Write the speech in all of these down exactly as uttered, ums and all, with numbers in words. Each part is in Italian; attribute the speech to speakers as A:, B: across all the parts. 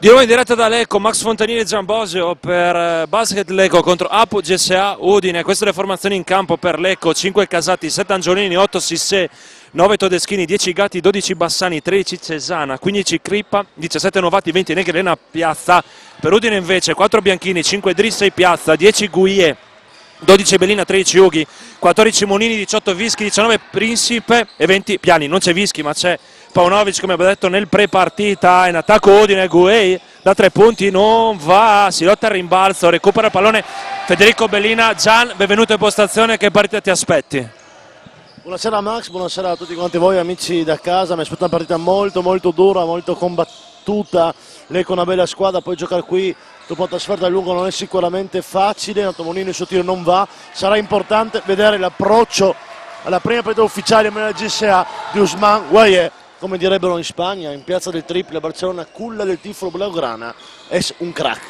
A: Di nuovo in diretta da Lecco, Max Fontanini e Giambosio per Basket Lecco contro Apu G S A Udine. Queste le formazioni in campo per Lecco: cinque Casati, sette Angiolini, otto Sissè, nove Todeschini, dieci Gatti, dodici Bassani, tredici Cesana, quindici Crippa, diciassette Novati, venti Negri, Elena Piazza. Per Udine invece quattro Bianchini, cinque Dri, sei Piazza, dieci Guie, dodici Bellina, tredici Ughi, quattordici Monini, diciotto Vischi, diciannove Principe e venti Piani. Non c'è Vischi ma c'è Paunovic, come abbiamo detto nel pre-partita. In attacco Udine, Guei da tre punti non va, si lotta al rimbalzo, recupera il pallone Federico Bellina. Gian, benvenuto in postazione, che partita ti aspetti?
B: Buonasera Max, buonasera a tutti quanti voi amici da casa. Mi aspetta una partita molto molto dura, molto combattuta. Lecco una bella squadra, poi giocare qui dopo la trasferta a lungo non è sicuramente facile. Monino il suo tiro non va, sarà importante vedere l'approccio alla prima partita ufficiale della G S A di Ousmane Gueye, come direbbero in Spagna, in piazza del Triple a Barcellona, culla del tifo blaugrana, è un crack.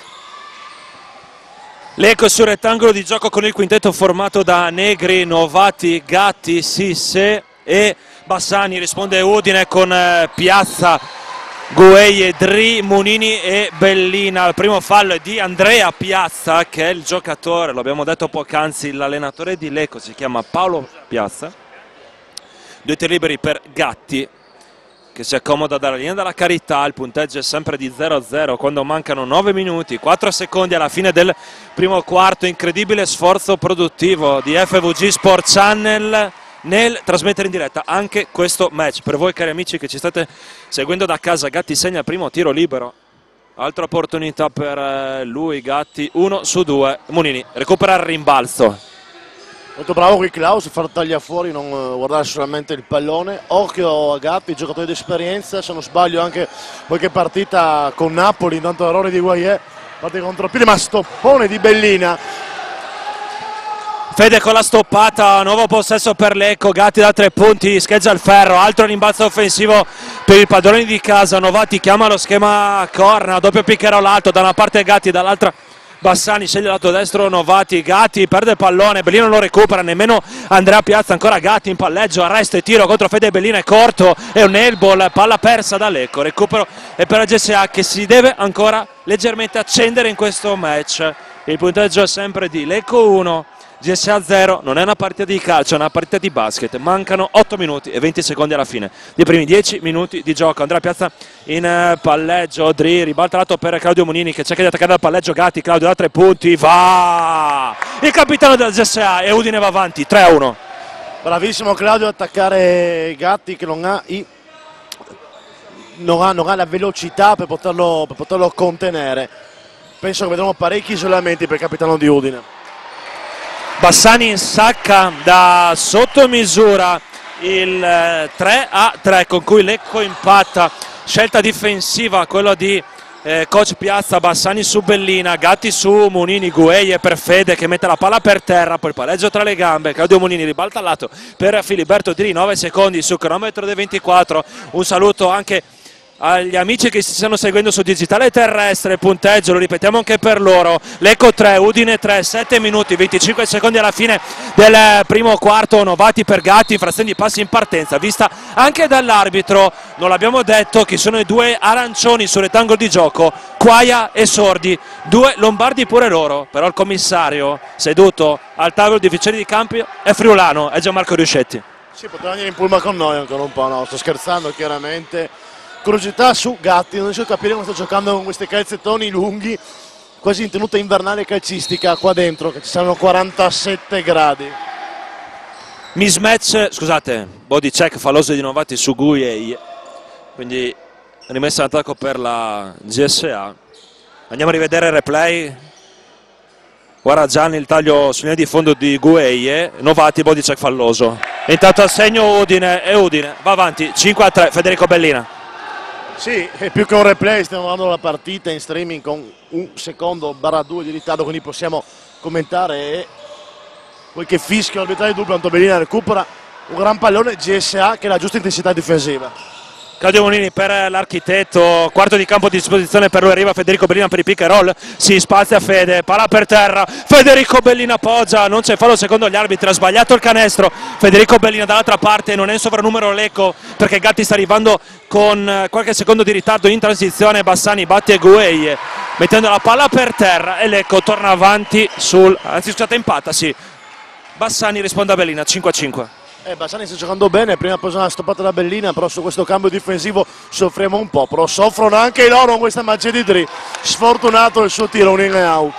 A: Lecco sul rettangolo di gioco con il quintetto formato da Negri, Novati, Gatti, Sissè e Bassani. Risponde Udine con eh, Piazza, Gueye, Dri, Munini e Bellina. Il primo fallo è di Andrea Piazza, che è il giocatore, lo abbiamo detto poc'anzi, l'allenatore di Lecco si chiama Paolo Piazza. Due tiri liberi per Gatti, che si accomoda dalla linea della Carità. Il punteggio è sempre di zero a zero quando mancano nove minuti, quattro secondi alla fine del primo quarto. Incredibile sforzo produttivo di F V G Sport Channel nel trasmettere in diretta anche questo match. Per voi cari amici che ci state seguendo da casa, Gatti segna il primo tiro libero, altra opportunità per lui. Gatti uno su due, Munini recupera il rimbalzo.
B: Molto bravo qui Klaus, far tagliare fuori, non guardare solamente il pallone. Occhio a Gatti, giocatore di esperienza, se non sbaglio anche qualche partita con Napoli, intanto errore di Gueye, parte contropiede, ma stoppone di Bellina.
A: Fede con la stoppata, nuovo possesso per Lecco. Gatti da tre punti, scheggia il ferro, altro rimbalzo offensivo per i padroni di casa. Novati chiama lo schema corner, doppio pick and roll alto, da una parte Gatti, dall'altra Bassani, sceglie il lato destro Novati. Gatti perde il pallone, Bellino non lo recupera, nemmeno Andrea Piazza. Ancora Gatti in palleggio, arresto e tiro contro Fede Bellina, è corto, è un airball, palla persa da Lecco. Recupero e per la G S A che si deve ancora leggermente accendere in questo match. Il punteggio è sempre di Lecco uno, G S A zero. Non è una partita di calcio, è una partita di basket. Mancano otto minuti e venti secondi alla fine dei primi dieci minuti di gioco. Andrea Piazza in palleggio, Dri ribalta lato per Claudio Munini che cerca di attaccare dal palleggio Gatti. Claudio da tre punti, va il capitano della G S A e Udine va avanti tre a uno.
B: Bravissimo Claudio ad attaccare Gatti, che non ha, i... non ha, non ha la velocità per poterlo, per poterlo contenere. Penso che vedremo parecchi isolamenti per il capitano di Udine.
A: Bassani insacca da sotto misura il tre a tre con cui Lecco impatta. Scelta difensiva, quella di eh, coach Piazza. Bassani su Bellina, Gatti su Munini, Gueye per Fede che mette la palla per terra, poi il palleggio tra le gambe. Claudio Munini ribalta al lato per Filiberto Dri, nove secondi sul cronometro dei ventiquattro. Un saluto anche agli amici che si stanno seguendo su Digitale Terrestre. Il punteggio lo ripetiamo anche per loro: Lecco tre, Udine tre, sette minuti venticinque secondi alla fine del primo quarto. Novati per Gatti, infrazione di passi in partenza vista anche dall'arbitro. Non l'abbiamo detto chi sono i due arancioni sul rettangolo di gioco: Quaia e Sordi, due lombardi pure loro. Però il commissario seduto al tavolo di ufficiali di campo è friulano, è Gianmarco Riuscetti.
B: Sì, poteva venire in pullman con noi ancora un po', no, sto scherzando chiaramente. Curiosità su Gatti, non riesco a capire come sta giocando con questi calzettoni lunghi, quasi in tenuta invernale calcistica qua dentro, che ci saranno quarantasette gradi.
A: Mismatch, scusate, body check falloso di Novati su Gueye, quindi rimessa in attacco per la G S A. Andiamo a rivedere il replay. Guarda Gianni il taglio su linea di fondo di Gueye, Novati, body check falloso. Intanto al segno Udine e Udine va avanti cinque a tre. Federico Bellina.
B: Sì, è più che un replay, stiamo guardando la partita in streaming con un secondo barra due di ritardo, quindi possiamo commentare. E qualche fischio arbitrale dubbio, Antobellina recupera un gran pallone, G S A che ha la giusta intensità difensiva.
A: Claudio Monini per l'architetto, quarto di campo a disposizione per lui, arriva Federico Bellina per i pick and roll, si spazia Fede, palla per terra, Federico Bellina appoggia, non c'è fallo secondo gli arbitri, ha sbagliato il canestro, Federico Bellina dall'altra parte, non è in sovrannumero Lecco perché Gatti sta arrivando con qualche secondo di ritardo in transizione, Bassani batte Gueye mettendo la palla per terra e Lecco torna avanti sul, anzi scusate impatta, sì, Bassani risponde a Bellina, cinque a cinque.
B: Eh, Bassani sta giocando bene, prima ha preso una stoppata da Bellina, però su questo cambio difensivo soffriamo un po', però soffrono anche loro con questa magia di Dri. Sfortunato il suo tiro, un in and out.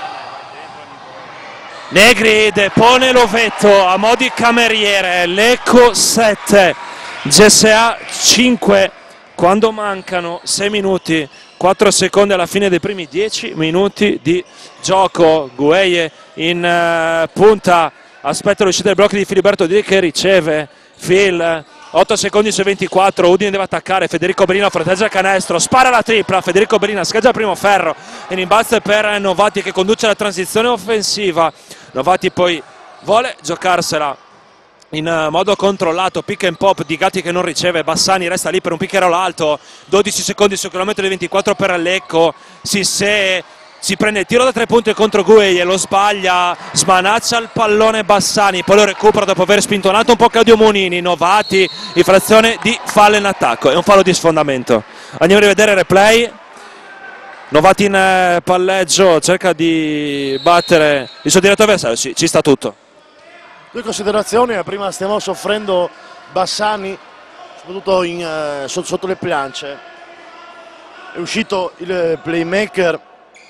A: Negri depone l'ovetto a mo' di cameriere, Lecco sette, G S A cinque, quando mancano sei minuti, quattro secondi alla fine dei primi dieci minuti di gioco. Gueye in uh, punta, aspetta l'uscita del blocco di Filiberto Di che riceve Phil, otto secondi su ventiquattro, Udine deve attaccare, Federico Bellina protegge il canestro, spara la tripla, Federico Bellina scheggia il primo ferro, in imbalzo per Novati che conduce la transizione offensiva. Novati poi vuole giocarsela in modo controllato, pick and pop di Gatti che non riceve, Bassani resta lì per un pick and roll alto, dodici secondi su chilometro di ventiquattro per Lecco, Sissé si prende il tiro da tre punti contro Gueye, lo sbaglia, smanaccia il pallone Bassani, poi lo recupera dopo aver spintonato un po' Claudio Monini. Novati, infrazione di fallo in attacco, è un fallo di sfondamento. Andiamo a rivedere il replay. Novati in palleggio, cerca di battere il suo diretto avversario, sì, ci sta tutto.
B: Due considerazioni, prima stiamo soffrendo Bassani, soprattutto in, eh, sotto, sotto le planche, è uscito il playmaker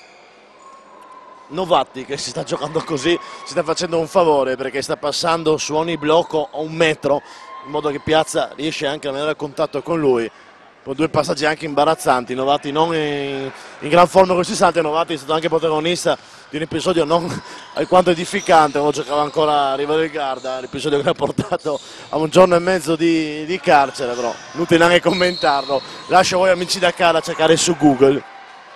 B: Novati che si sta giocando così, si sta facendo un favore perché sta passando su ogni blocco a un metro in modo che Piazza riesce anche a mantenere il contatto con lui, con due passaggi anche imbarazzanti. Novati non in, in gran forma con questi salti, Novati è stato anche protagonista di un episodio non alquanto edificante quando giocava ancora a Riva del Garda, l'episodio che ha portato a un giorno e mezzo di, di carcere, però inutile neanche commentarlo, lascio voi amici da casa a cercare su Google.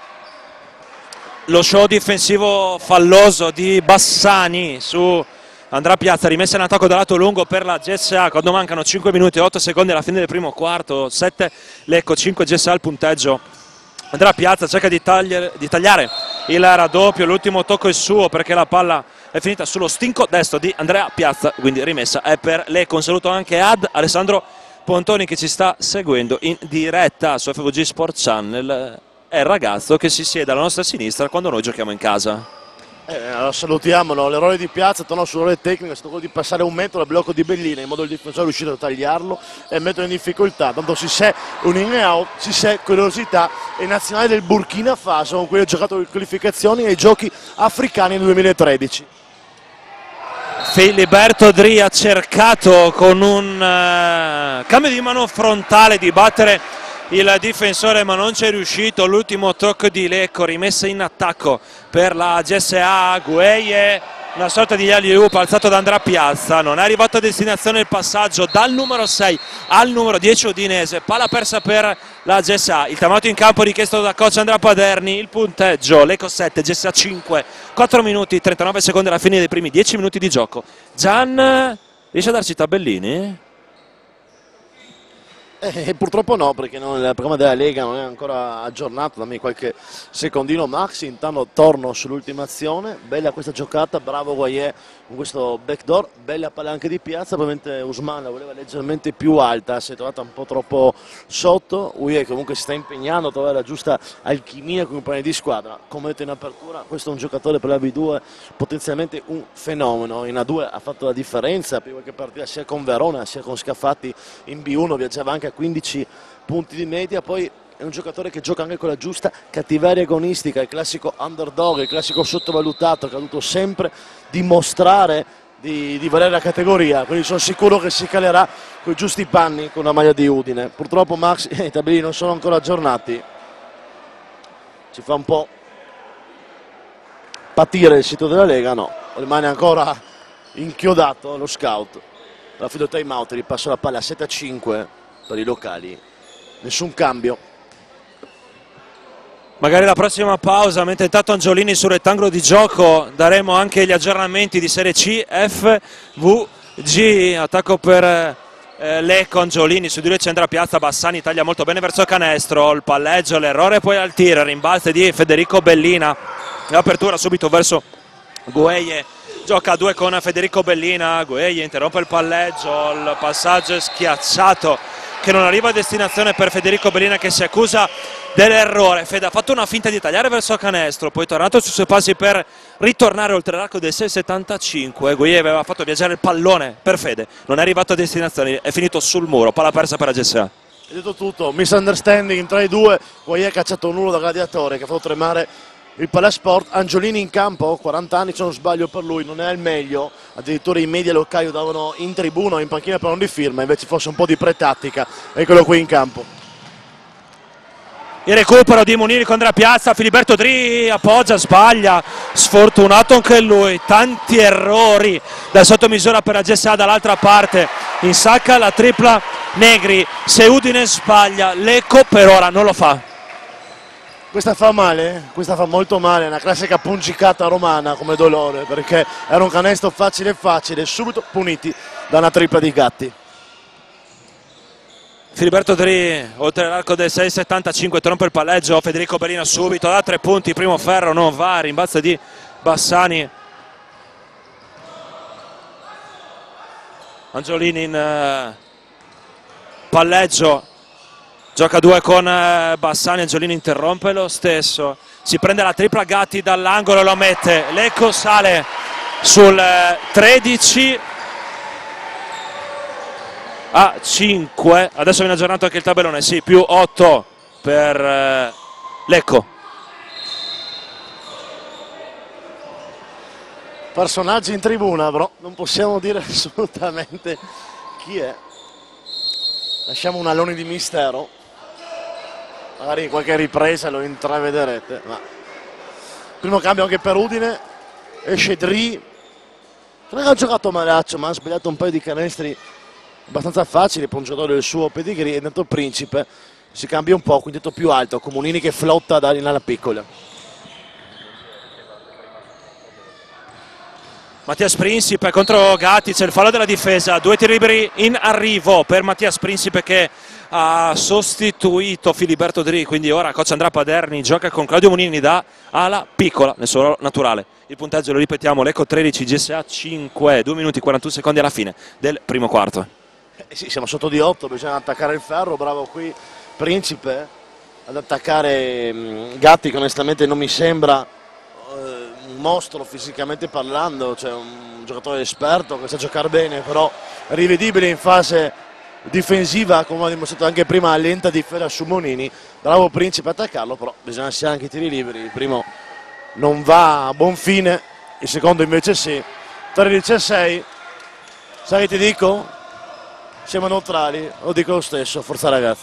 A: Lo show difensivo falloso di Bassani su Andrea Piazza, rimessa in attacco dal lato lungo per la G S A quando mancano cinque minuti e otto secondi alla fine del primo quarto, sette Lecco, cinque G S A il punteggio. Andrea Piazza cerca di, tagliare, di tagliare il raddoppio, l'ultimo tocco è suo perché la palla è finita sullo stinco destro di Andrea Piazza, quindi rimessa è per Lecco. Un saluto anche ad Alessandro Pontoni che ci sta seguendo in diretta su F V G Sport Channel. È il ragazzo che si siede alla nostra sinistra quando noi giochiamo in casa.
B: Eh, allora salutiamolo, l'errore di Piazza, torna sull'errore tecnico, è stato quello di passare un metro dal blocco di Bellina in modo che il difensore è riuscito a tagliarlo e mettere in difficoltà. Tanto si sa un in and out, si sa curiosità, è nazionale del Burkina Faso con cui ha giocato le qualificazioni ai giochi africani nel duemilatredici.
A: Filiberto Dri ha cercato con un uh, cambio di mano frontale di battere il difensore ma non ci è riuscito. L'ultimo tocco di Lecco, rimessa in attacco per la G S A. Gueye, una sorta di alley-oop alzato da Andrea Piazza, non è arrivato a destinazione il passaggio dal numero sei al numero dieci Udinese, palla persa per la G S A. Il timeout in campo richiesto da coach Andrea Paderni, il punteggio Lecco sette, G S A cinque, quattro minuti trentanove secondi alla fine dei primi dieci minuti di gioco. Gian riesce a darci i tabellini?
B: Eh, purtroppo no, perché non, il programma della Lega non è ancora aggiornato, dammi qualche secondino Maxi. Intanto torno sull'ultima azione, bella questa giocata, bravo Gueye con questo backdoor, bella palla anche di Piazza, probabilmente Usman la voleva leggermente più alta, si è trovata un po' troppo sotto. Gueye comunque si sta impegnando a trovare la giusta alchimia con i compagni di squadra. Come detto in apertura, questo è un giocatore per la B due potenzialmente un fenomeno, in A due ha fatto la differenza prima che partita sia con Verona sia con Scafatti, in B uno viaggiava anche a quindici punti di media, poi è un giocatore che gioca anche con la giusta cattiveria agonistica, il classico underdog, il classico sottovalutato che ha dovuto sempre dimostrare di, di valere la categoria, quindi sono sicuro che si calerà con i giusti panni con la maglia di Udine. Purtroppo Max, i tabellini non sono ancora aggiornati, ci fa un po' patire il sito della Lega, no, rimane ancora inchiodato lo scout. Alla fine del time out ripasso la palla a sette a cinque per i locali, nessun cambio.
A: Magari la prossima pausa, mentre intanto Angiolini sul rettangolo di gioco daremo anche gli aggiornamenti di Serie C, F V G, attacco per eh, Lecco, Angiolini, su di lui c'entra Piazza, Bassani taglia molto bene verso canestro, il palleggio, l'errore poi al tiro, rimbalzi di Federico Bellina, l'apertura subito verso Gueye, gioca a due con Federico Bellina, Gueye interrompe il palleggio, il passaggio è schiacciato che non arriva a destinazione per Federico Bellina che si accusa dell'errore. Fede ha fatto una finta di tagliare verso canestro, poi è tornato sui suoi passi per ritornare oltre l'arco del sei virgola settantacinque. Gueye aveva fatto viaggiare il pallone per Fede, non è arrivato a destinazione, è finito sul muro, palla persa per la G S A.
B: Hai detto tutto, misunderstanding tra i due, Gueye ha cacciato un uno da gladiatore che ha fatto tremare il Palasport. Angiolini in campo, quaranta anni se non sbaglio per lui, non è il meglio, addirittura i media locali lo davano in tribuna o in panchina per non di firma, invece fosse un po' di pre-tattica, eccolo qui in campo.
A: Il recupero di Muniri con Andrea Piazza, Filiberto Dri appoggia, sbaglia, sfortunato anche lui, tanti errori da sottomisura per la G S A dall'altra parte, insacca la tripla Negri, se Udine sbaglia, Lecco per ora non lo fa.
B: Questa fa male, questa fa molto male, è una classica pungicata romana come dolore, perché era un canestro facile facile, subito puniti da una tripla di Gatti.
A: Filiberto Dri oltre l'arco del sei virgola settantacinque, trompa il palleggio, Federico Bellina subito da tre punti, primo ferro non va, rimbalzo di Bassani. Angiolini in uh, palleggio, gioca due con uh, Bassani, Angiolini interrompe lo stesso, si prende la tripla Gatti dall'angolo e lo mette, Lecco sale sul uh, tredici a cinque, adesso viene aggiornato anche il tabellone, sì, più otto per uh, Lecco.
B: Personaggi in tribuna, però non possiamo dire assolutamente chi è, lasciamo un alone di mistero. Magari in qualche ripresa lo intravederete, ma primo cambio anche per Udine, esce Dri, non ha giocato malaccio ma ha sbagliato un paio di canestri abbastanza facili per un giocatore del suo pedigree, e dentro Principe si cambia un po', quintetto più alto, Comunini che flotta da in alla piccola.
A: Mattias Principe contro Gatti, c'è il fallo della difesa, due tiri liberi in arrivo per Mattias Principe che ha sostituito Filiberto Dri, quindi ora coach Andrea Paderni gioca con Claudio Munini da ala piccola nel suo ruolo naturale. Il punteggio lo ripetiamo, Lecco tredici, G S A cinque, due minuti e quarantuno secondi alla fine del primo quarto.
B: Eh sì, siamo sotto di otto, bisogna attaccare il ferro, bravo qui Principe ad attaccare mh, Gatti che onestamente non mi sembra eh, un mostro fisicamente parlando, cioè un giocatore esperto che sa giocare bene, però rivedibile in fase difensiva come ha dimostrato anche prima, lenta difesa su Monini. Bravo Principe a attaccarlo, però bisogna sia anche i tiri liberi, il primo non va a buon fine, il secondo invece sì. tredici a sei, sai che ti dico? Siamo neutrali, lo dico lo stesso, forza ragazzi.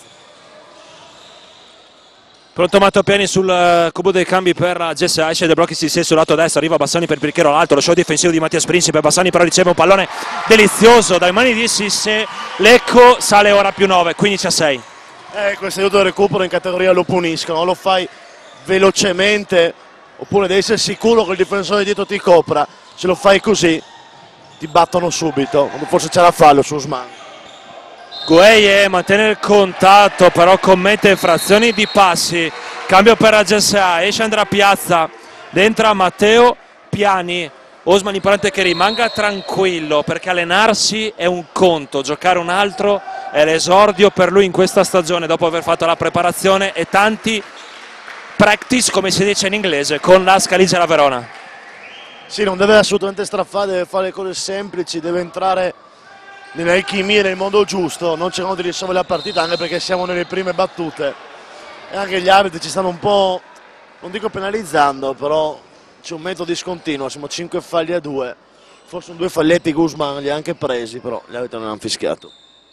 A: Pronto Matteo Piani sul uh, cubo dei cambi per la G S A, esce De Blocchi, si sul lato destro, arriva Bassani per Pirchero all'alto, lo show difensivo di Mattias Principe, Bassani però riceve un pallone delizioso dai mani di Sisse, Lecco sale ora più nove, quindici a sei.
B: Eh, questo aiuto del recupero in categoria lo puniscono, lo fai velocemente oppure devi essere sicuro che il difensore dietro ti copra, se lo fai così ti battono subito, forse c'era fallo su Usman.
A: Gueye mantiene il contatto, però commette infrazioni di passi, cambio per la G S A, esce Andrea Piazza, dentro Matteo Piani, Osman importante che rimanga tranquillo perché allenarsi è un conto, giocare un altro è l'esordio per lui in questa stagione dopo aver fatto la preparazione e tanti practice come si dice in inglese con la Scaligia Verona.
B: Sì, non deve assolutamente straffare, deve fare le cose semplici, deve entrare nelle alchimie nel modo giusto, non cercando di risolvere la partita anche perché siamo nelle prime battute e anche gli arbitri ci stanno un po', non dico penalizzando, però c'è un metodo discontinuo, siamo cinque falli a due, forse un due falletti Guzman li ha anche presi, però gli arbitri non hanno fischiato.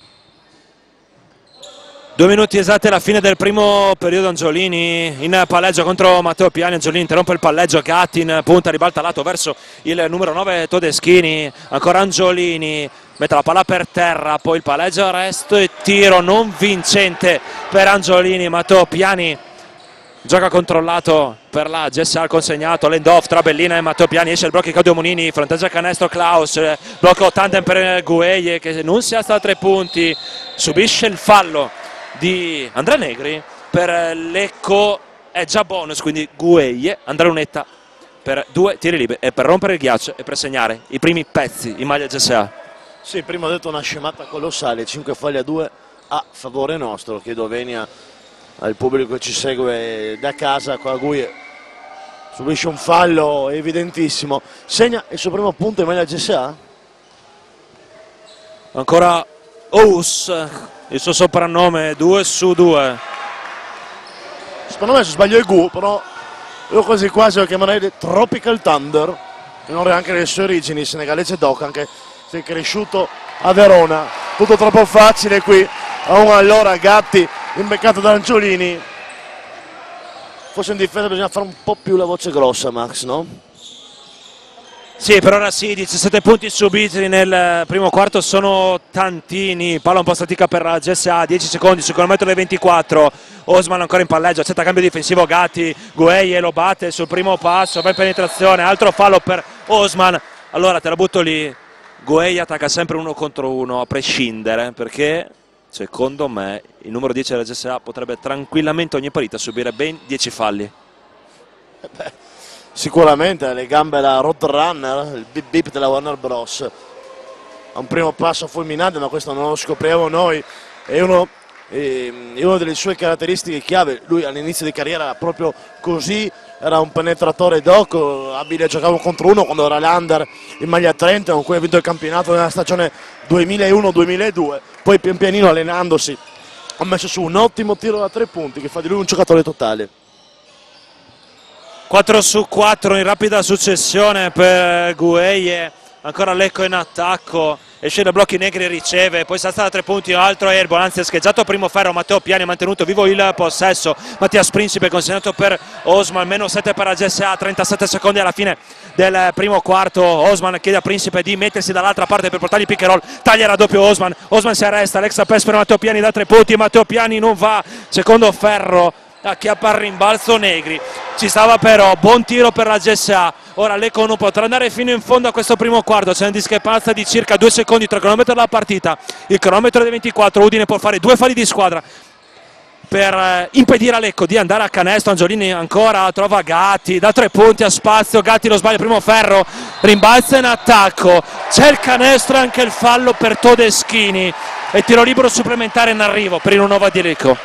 A: Due minuti esatti alla fine del primo periodo, Angiolini in palleggio contro Matteo Piani, Angiolini interrompe il palleggio, Gatti in punta, ribalta lato verso il numero nove Todeschini, ancora Angiolini, mette la palla per terra, poi il palleggio, resto e tiro non vincente per Angiolini, Matteo Piani Gioca controllato per la G S A, consegnato, l'end-off tra Bellina e Matteo Piani, esce il blocco di Claudio Monini, fronteggia canestro Klaus, blocco tandem per Gueye che non si alza a tre punti, subisce il fallo di Andrea Negri, per Lecco è già bonus, quindi Gueye, Andrea Lunetta per due tiri liberi e per rompere il ghiaccio e per segnare i primi pezzi in maglia G S A.
B: Sì, prima ho detto una scemata colossale, cinque falli a due a favore nostro, chiedo venia al pubblico che ci segue da casa. Qua Gueye subisce un fallo evidentissimo, segna il suo primo punto in maglia G S A.
A: Ancora Ous, il suo soprannome, due su due.
B: Secondo me se sbaglio è Gu, però io quasi quasi lo chiamerei Tropical Thunder, in onore anche delle sue origini, senegalese Doc, anche se è cresciuto a Verona. Tutto troppo facile qui, a un allora Gatti imbeccato da Angiolini. Forse in difesa bisogna fare un po' più la voce grossa, Max, no?
A: Sì, per ora sì, diciassette punti subiti nel primo quarto sono tantini, palla un po' statica per la G S A, dieci secondi sul cronometro delle ventiquattro, Osman ancora in palleggio, accetta cambio difensivo Gatti, Gueye lo batte sul primo passo, ben penetrazione, altro fallo per Osman, allora te la butto lì, Gueye attacca sempre uno contro uno a prescindere, perché secondo me il numero dieci della G S A potrebbe tranquillamente ogni partita subire ben dieci falli.
B: Eh beh. Sicuramente le gambe da Roadrunner, il bip bip della Warner Bros. Ha un primo passo fulminante, ma questo non lo scopriamo noi. È uno, è una delle sue caratteristiche chiave. Lui all'inizio di carriera era proprio così, era un penetratore doc, abile a giocare un contro uno quando era l'Under in maglia trenta, con cui ha vinto il campionato nella stagione duemilauno duemiladue. Poi pian pianino allenandosi ha messo su un ottimo tiro da tre punti che fa di lui un giocatore totale.
A: quattro su quattro in rapida successione per Gueye, ancora Lecco in attacco, esce da blocchi Negri, riceve, poi si alza da tre punti, un altro airball, anzi è scheggiato primo ferro, Matteo Piani ha mantenuto vivo il possesso, Mattias Principe consegnato per Osman, meno sette per la G S A, trentasette secondi alla fine del primo quarto, Osman chiede a Principe di mettersi dall'altra parte per portargli pick and roll, taglia raddoppio Osman, Osman si arresta, l'extra pass per Matteo Piani da tre punti, Matteo Piani non va, secondo ferro, acchiappa il rimbalzo Negri, ci stava però, buon tiro per la G S A, ora Lecco non potrà andare fino in fondo a questo primo quarto, c'è una discrepanza di circa due secondi tra il cronometro della partita, il cronometro dei ventiquattro, Udine può fare due falli di squadra per eh, impedire a Lecco di andare a canestro, Angiolini ancora trova Gatti, da tre punti a spazio, Gatti lo sbaglia, primo ferro, rimbalza in attacco, c'è il canestro e anche il fallo per Todeschini e tiro libero supplementare in arrivo per il Nuova di Lecco.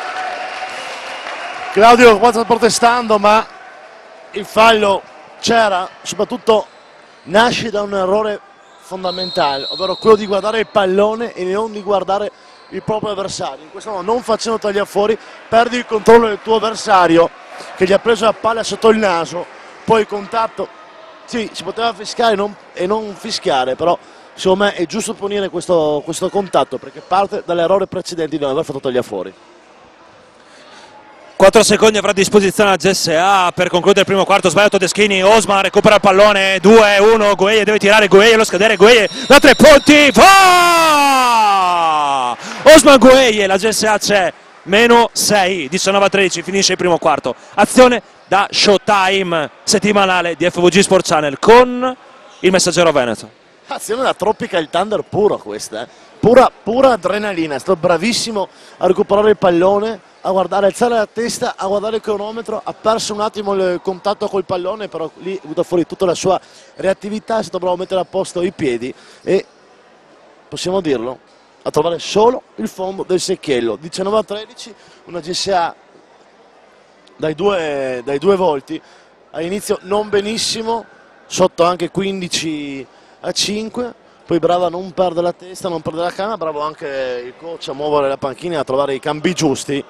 B: Claudio qua sta protestando, ma il fallo c'era, soprattutto nasce da un errore fondamentale, ovvero quello di guardare il pallone e non di guardare il proprio avversario. In questo modo, non facendo tagliafuori, perdi il controllo del tuo avversario che gli ha preso la palla sotto il naso, poi il contatto, sì, si poteva fischiare e non, e non fischiare, però secondo me è giusto punire questo, questo contatto perché parte dall'errore precedente di non aver fatto tagliafuori.
A: quattro secondi avrà a disposizione la G S A per concludere il primo quarto, sbagliato Deschini, Osman recupera il pallone, due uno, Gueye deve tirare, Gueye lo scadere, Gueye da tre punti, va! Osman Gueye, la G S A c'è, meno sei, diciannove a tredici, finisce il primo quarto, azione da Showtime settimanale di F V G Sport Channel con il Messaggero Veneto.
B: Azione da Tropical Thunder puro questa, eh. pura, pura adrenalina, è stato bravissimo a recuperare il pallone, a guardare, alzare la testa, a guardare il cronometro, ha perso un attimo il contatto col pallone, però lì è venuta fuori tutta la sua reattività, è stato bravo a mettere a posto i piedi e, possiamo dirlo, a trovare solo il fondo del secchiello. diciannove a tredici, una G S A dai due, dai due volti, all'inizio non benissimo, sotto anche quindici a cinque, poi brava a non perdere la testa, a non perdere la canna, bravo anche il coach a muovere la panchina e a trovare i cambi giusti.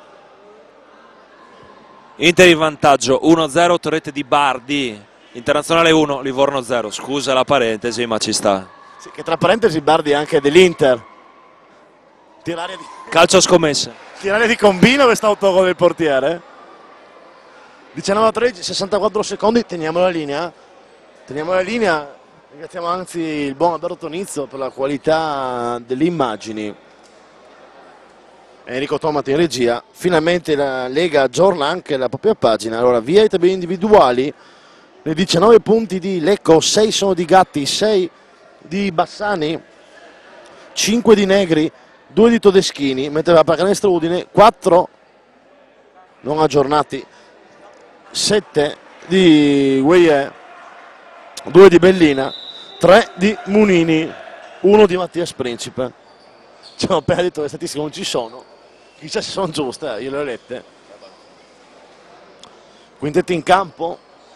A: Inter in vantaggio uno zero, Torrete di Bardi, Internazionale uno, Livorno zero, scusa la parentesi ma ci sta.
B: Sì, che tra parentesi Bardi è anche dell'Inter. Tirare di...
A: Calcio scommesse.
B: Tirare di combino quest'autogol del portiere. diciannove a tredici, sessantaquattro secondi, teniamo la linea. Teniamo la linea, ringraziamo anzi il buon Alberto Nizzo per la qualità delle immagini. Enrico Tomati in regia. Finalmente la Lega aggiorna anche la propria pagina. Allora, via i tabelli individuali, nei diciannove punti di Lecco, sei sono di Gatti, sei di Bassani, cinque di Negri, due di Todeschini, mentre la pallacanestro Udine, quattro non aggiornati, sette di Gueye, due di Bellina, tre di Munini, uno di Mattias Principe. Ci hanno appena detto che le statistiche non ci sono, chissà se sono giuste, eh, io le ho lette. Quintetti in campo.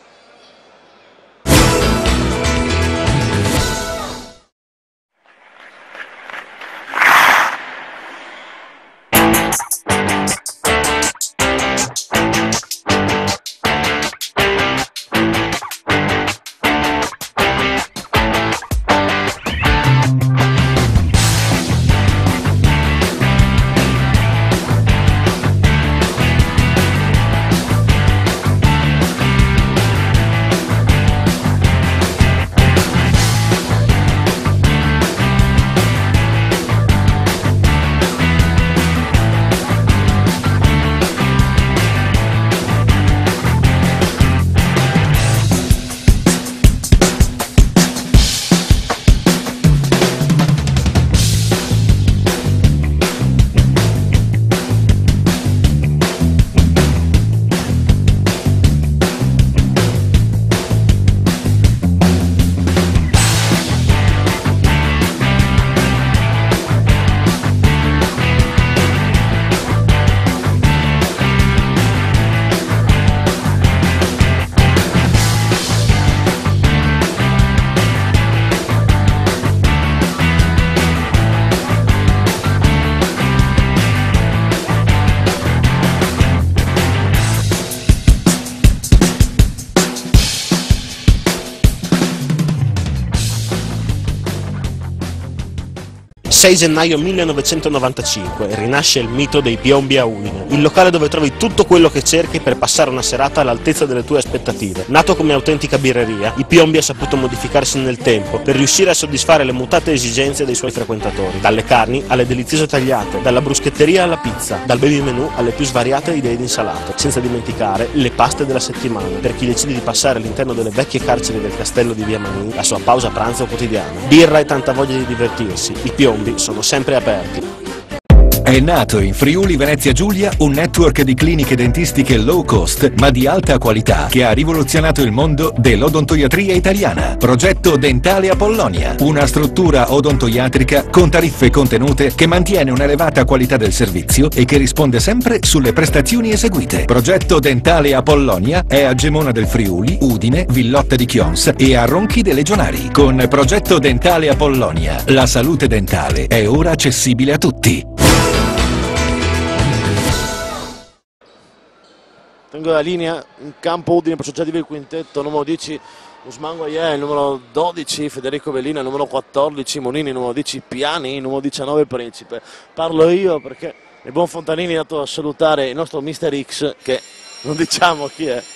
C: sei gennaio millenovecentonovantacinque rinasce il mito dei Piombi a Udine, il locale dove trovi tutto quello che cerchi per passare una serata all'altezza delle tue aspettative. Nato come autentica birreria, i Piombi ha saputo modificarsi nel tempo per riuscire a soddisfare le mutate esigenze dei suoi frequentatori, dalle carni alle deliziose tagliate, dalla bruschetteria alla pizza, dal baby menù alle più svariate idee di insalate, senza dimenticare le paste della settimana, per chi decide di passare all'interno delle vecchie carceri del castello di Via Manin la sua pausa pranzo quotidiana. Birra e tanta voglia di divertirsi, i Piombi sono sempre aperti.
D: È nato in Friuli Venezia Giulia un network di cliniche dentistiche low cost ma di alta qualità che ha rivoluzionato il mondo dell'odontoiatria italiana. Progetto Dentale Apollonia, una struttura odontoiatrica con tariffe contenute che mantiene un'elevata qualità del servizio e che risponde sempre sulle prestazioni eseguite. Progetto Dentale Apollonia è a Gemona del Friuli, Udine, Villotta di Chions e a Ronchi dei Legionari. Con Progetto Dentale Apollonia la salute dentale è ora accessibile a tutti.
B: Tengo la linea in campo Udine per associativi il quintetto, numero dieci Usman Gueye, il numero dodici Federico Bellina, il numero quattordici Monini, il numero dieci Piani, il numero diciannove Principe. Parlo io perché il buon Fontanini è andato a salutare il nostro mister X, che non diciamo chi è.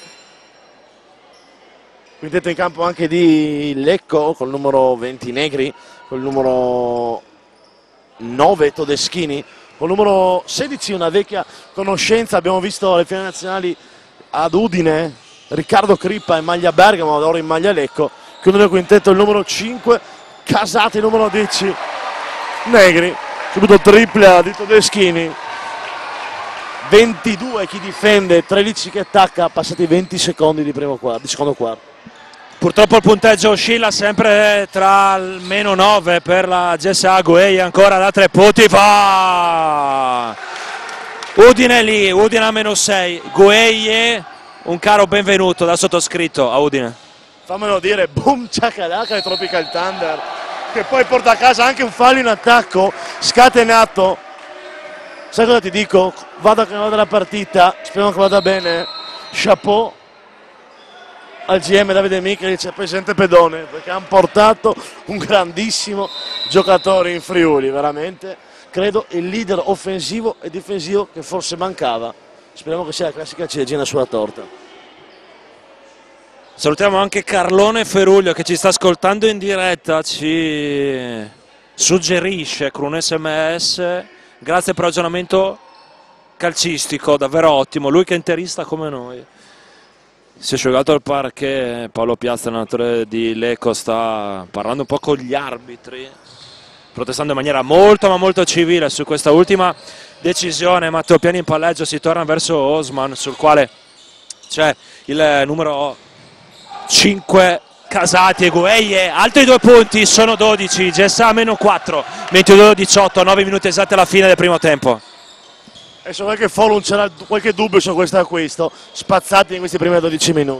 B: Quintetto in campo anche di Lecco col numero venti Negri, col numero nove Todeschini, col numero sedici una vecchia conoscenza, abbiamo visto le finali nazionali ad Udine, Riccardo Crippa in maglia Bergamo, ora in maglia Lecco. Chiude il quintetto il numero cinque Casati, il numero dieci Negri, subito tripla di Todeschini, ventidue chi difende, tredici che attacca, passati venti secondi di, primo quarto, di secondo quarto.
A: Purtroppo il punteggio oscilla sempre tra il meno nove per la G S A. Gueye ancora da tre punti, va! Udine lì, Udine a meno sei, Gueye, un caro benvenuto da sottoscritto a Udine.
B: Fammelo dire, boom ciacalaca e Tropical Thunder, che poi porta a casa anche un fallo in attacco scatenato. Sai cosa ti dico? Vada che vada la partita, speriamo che vada bene, chapeau al G M Davide Michelic e presidente Pedone, perché hanno portato un grandissimo giocatore in Friuli, veramente credo il leader offensivo e difensivo che forse mancava. Speriamo che sia la classica ciliegina sulla torta.
A: Salutiamo anche Carlone Feruglio che ci sta ascoltando in diretta, ci suggerisce con un sms grazie per il ragionamento calcistico, davvero ottimo, lui che è interista come noi. Si è asciugato il parquet, Paolo Piazza, allenatore di Lecco, sta parlando un po' con gli arbitri, protestando in maniera molto ma molto civile su questa ultima decisione. Matteo Piani in palleggio, si torna verso Osman, sul quale c'è il numero cinque Casati e Gueye. Altri due punti, sono dodici, Gessa meno quattro, ventidue diciotto, nove minuti esatti alla fine del primo tempo.
B: E so che Folum c'era qualche dubbio su questo acquisto, spazzati in questi primi dodici minuti.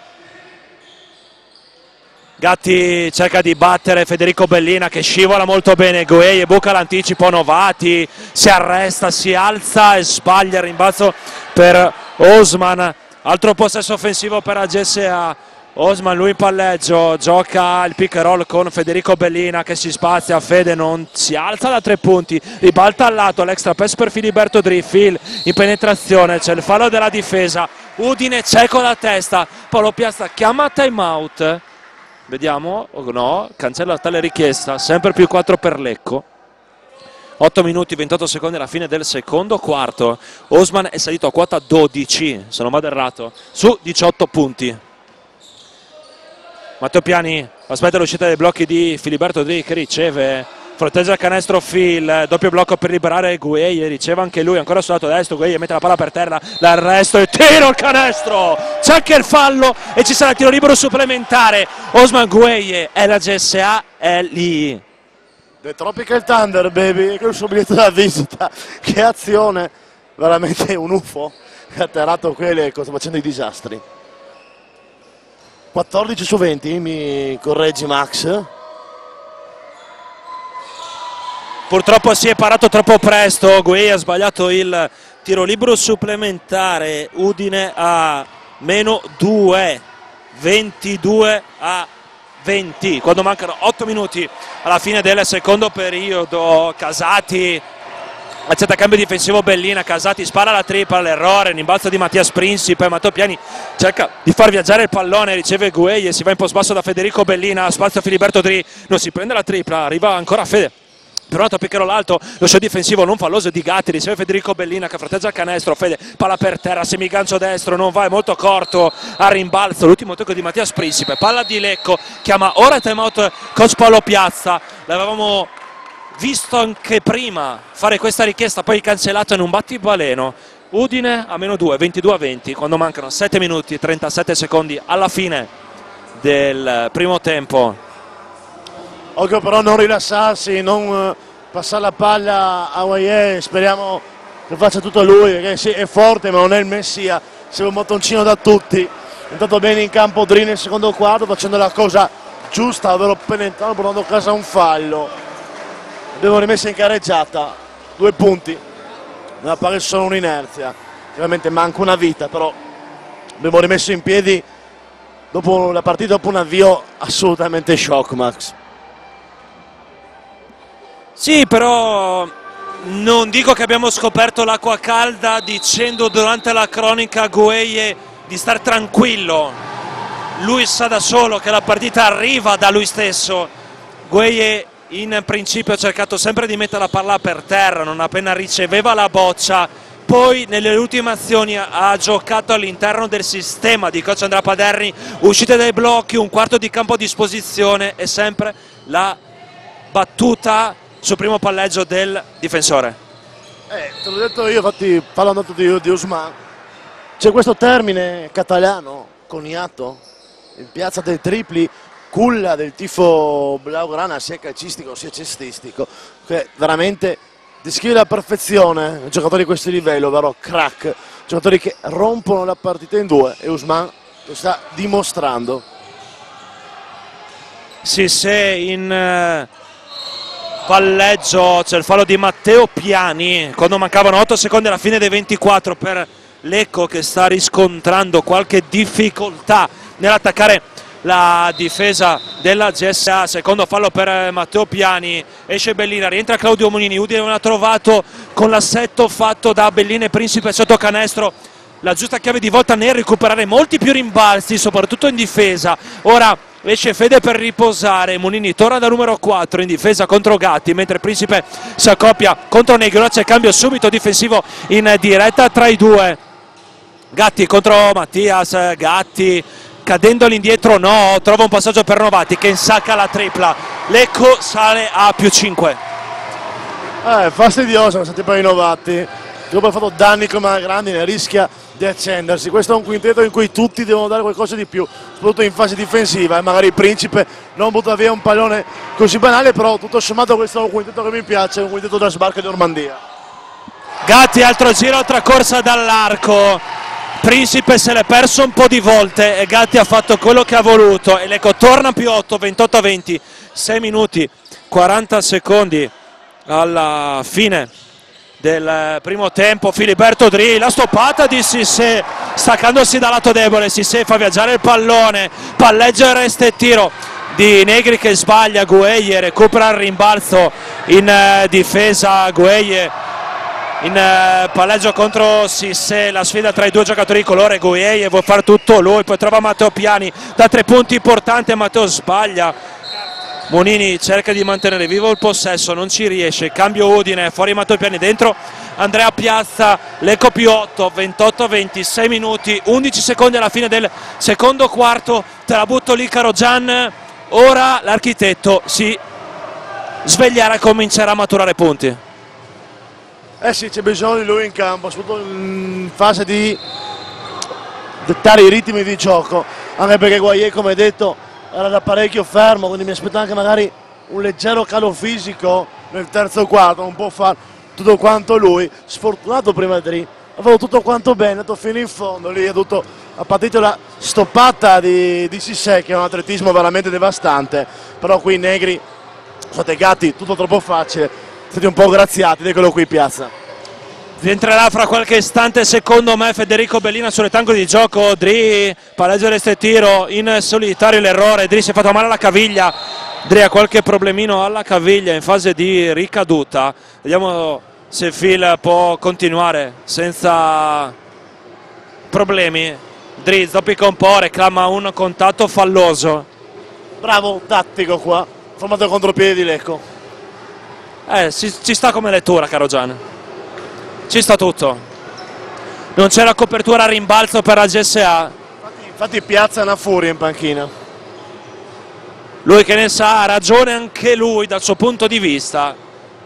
A: Gatti cerca di battere Federico Bellina che scivola molto bene, Gueye buca l'anticipo, Novati si arresta, si alza e sbaglia il rimbalzo per Osman. Altro possesso offensivo per la G S A. Osman, lui in palleggio, gioca il pick and roll con Federico Bellina che si spazia, Fede non si alza da tre punti, ribalta al lato, l'extra pass per Filiberto Driffil in penetrazione, c'è il fallo della difesa, Udine cieco la testa, Paolo Piazza chiama time out, vediamo, o no, cancella tale richiesta, sempre più quattro per Lecco. otto minuti ventotto secondi alla fine del secondo quarto, Osman è salito a quota dodici, se non vado errato, su diciotto punti. Matteo Piani aspetta l'uscita dei blocchi di Filiberto Dri che riceve, fronteggia il canestro Phil, doppio blocco per liberare Gueye, riceve anche lui, ancora sul lato destro, Gueye mette la palla per terra, l'arresto e tiro il canestro, c'è anche il fallo e ci sarà il tiro libero supplementare. Osman Gueye e la G S A è lì.
B: The Tropical Thunder, baby, con il suo biglietto da visita, che azione, veramente un U F O, che ha atterrato quelle, sta facendo i disastri. quattordici su venti, mi correggi Max?
A: Purtroppo si è parato troppo presto, Gueye ha sbagliato il tiro libero supplementare, Udine a meno due, ventidue a venti, quando mancano otto minuti alla fine del secondo periodo. Casati accetta cambio difensivo Bellina, Casati spara la tripla, l'errore, rimbalzo di Mattias Principe, Matteo Piani cerca di far viaggiare il pallone, riceve Gueye, si va in post basso da Federico Bellina, spazio a Filiberto Dri, non si prende la tripla, arriva ancora Fede, per un altro picchero l'alto, lo show difensivo non falloso di Gatti, riceve Federico Bellina che fronteggia il canestro, Fede palla per terra, semigancio destro, non va, è molto corto, a rimbalzo, l'ultimo tocco di Mattias Principe, palla di Lecco, chiama ora time out coach Paolo Piazza, l'avevamo visto anche prima fare questa richiesta, poi cancellato in un battibaleno. Udine a meno due, ventidue a venti, quando mancano sette minuti e trentasette secondi alla fine del primo tempo.
B: Occhio però non rilassarsi, non passare la palla a Gueye, speriamo che faccia tutto lui, perché sì, è forte ma non è il messia, serve un bottoncino da tutti. È entrato bene in campo Dri nel secondo quarto facendo la cosa giusta, ovvero penetrando, portando a casa un fallo. Abbiamo rimesso in carreggiata, due punti, non appare solo un'inerzia, ovviamente manca una vita, però abbiamo rimesso in piedi dopo la partita, dopo un avvio assolutamente shock, Max.
A: Sì, però non dico che abbiamo scoperto l'acqua calda dicendo durante la cronaca a Gueye di star tranquillo, lui sa da solo che la partita arriva da lui stesso. Gueye in principio ha cercato sempre di mettere la palla per terra, non appena riceveva la boccia, poi nelle ultime azioni ha giocato all'interno del sistema di coach Andrea Paderni, uscite dai blocchi, un quarto di campo a disposizione e sempre la battuta sul primo palleggio del difensore.
B: Eh, te l'ho detto io, infatti parlando di, di Osman, c'è questo termine catalano, coniato, in piazza dei tripli, culla del tifo blaugrana sia calcistico sia cestistico, che veramente descrive la perfezione i giocatori di questo livello, ovvero crack, giocatori che rompono la partita in due e Usman lo sta dimostrando.
A: Sì, sì, in eh, palleggio c'è il fallo di Matteo Piani quando mancavano otto secondi alla fine dei ventiquattro per Lecco, che sta riscontrando qualche difficoltà nell'attaccare la difesa della G S A. Secondo fallo per Matteo Piani, esce Bellina, rientra Claudio Monini, Udine non ha trovato con l'assetto fatto da Bellina e Principe sotto canestro la giusta chiave di volta nel recuperare molti più rimbalzi, soprattutto in difesa. Ora esce Fede per riposare, Munini torna da numero quattro in difesa contro Gatti, mentre Principe si accoppia contro Negro, c'è cambio subito difensivo in diretta tra i due. Gatti contro Mattias, Gatti cadendo all'indietro no, trova un passaggio per Novatti che insacca la tripla, Lecco sale a più cinque.
B: Eh, fastidioso sono stati per i Novatti, dopo ha fatto danni come la Grandine, rischia di accendersi. Questo è un quintetto in cui tutti devono dare qualcosa di più, soprattutto in fase difensiva, e magari il Principe non butta via un pallone così banale, però tutto sommato questo è un quintetto che mi piace, un quintetto da sbarco di Normandia.
A: Gatti altro giro, altra corsa dall'arco, Principe se l'è perso un po' di volte e Gatti ha fatto quello che ha voluto e Lecco torna più otto, ventotto a venti, sei minuti quaranta secondi alla fine del primo tempo. Filiberto Dri, la stoppata di Sissé staccandosi dal lato debole, Sissé fa viaggiare il pallone, palleggio e resta e tiro di Negri che sbaglia, Gueye recupera il rimbalzo in eh, difesa, Gueye in eh, palleggio contro Sissé, la sfida tra i due giocatori di colore, Gueye vuole fare tutto lui, poi trova Matteo Piani da tre punti importante, Matteo sbaglia, Munini cerca di mantenere vivo il possesso, non ci riesce, cambio Udine, fuori Matteo Piani, dentro Andrea Piazza, Lecco più otto, ventotto a venti, sei minuti, undici secondi alla fine del secondo quarto, te la butto lì caro Gian, ora l'architetto si sveglierà e comincerà a maturare punti.
B: Eh sì, c'è bisogno di lui in campo, soprattutto in fase di dettare i ritmi di gioco, anche perché Gueye, come detto, era da parecchio fermo, quindi mi aspetto anche magari un leggero calo fisico nel terzo quarto, non può fare tutto quanto lui, sfortunato prima Dri, ha fatto tutto quanto bene, è andato fino in fondo, lì ha, dovuto, ha patito la stoppata di, di Sissé che è un atletismo veramente devastante, però qui i Negri sono stati Gatti, tutto troppo facile, stati un po' graziati di quello qui in piazza.
A: Rientrerà fra qualche istante secondo me Federico Bellina sulle tangoli di gioco, Dri palleggio resta e tiro in solitario l'errore, Dri si è fatto male alla caviglia, Dri ha qualche problemino alla caviglia in fase di ricaduta, vediamo se Phil può continuare senza problemi, Dri zoppica un po', reclama un contatto falloso.
B: Bravo tattico qua, formato il contropiede di Lecco.
A: Eh, ci, ci sta come lettura caro Gian. Ci sta tutto, non c'è la copertura a rimbalzo per la G S A.
B: Infatti, infatti Piazza è una furia in panchina.
A: Lui che ne sa, ha ragione anche lui dal suo punto di vista.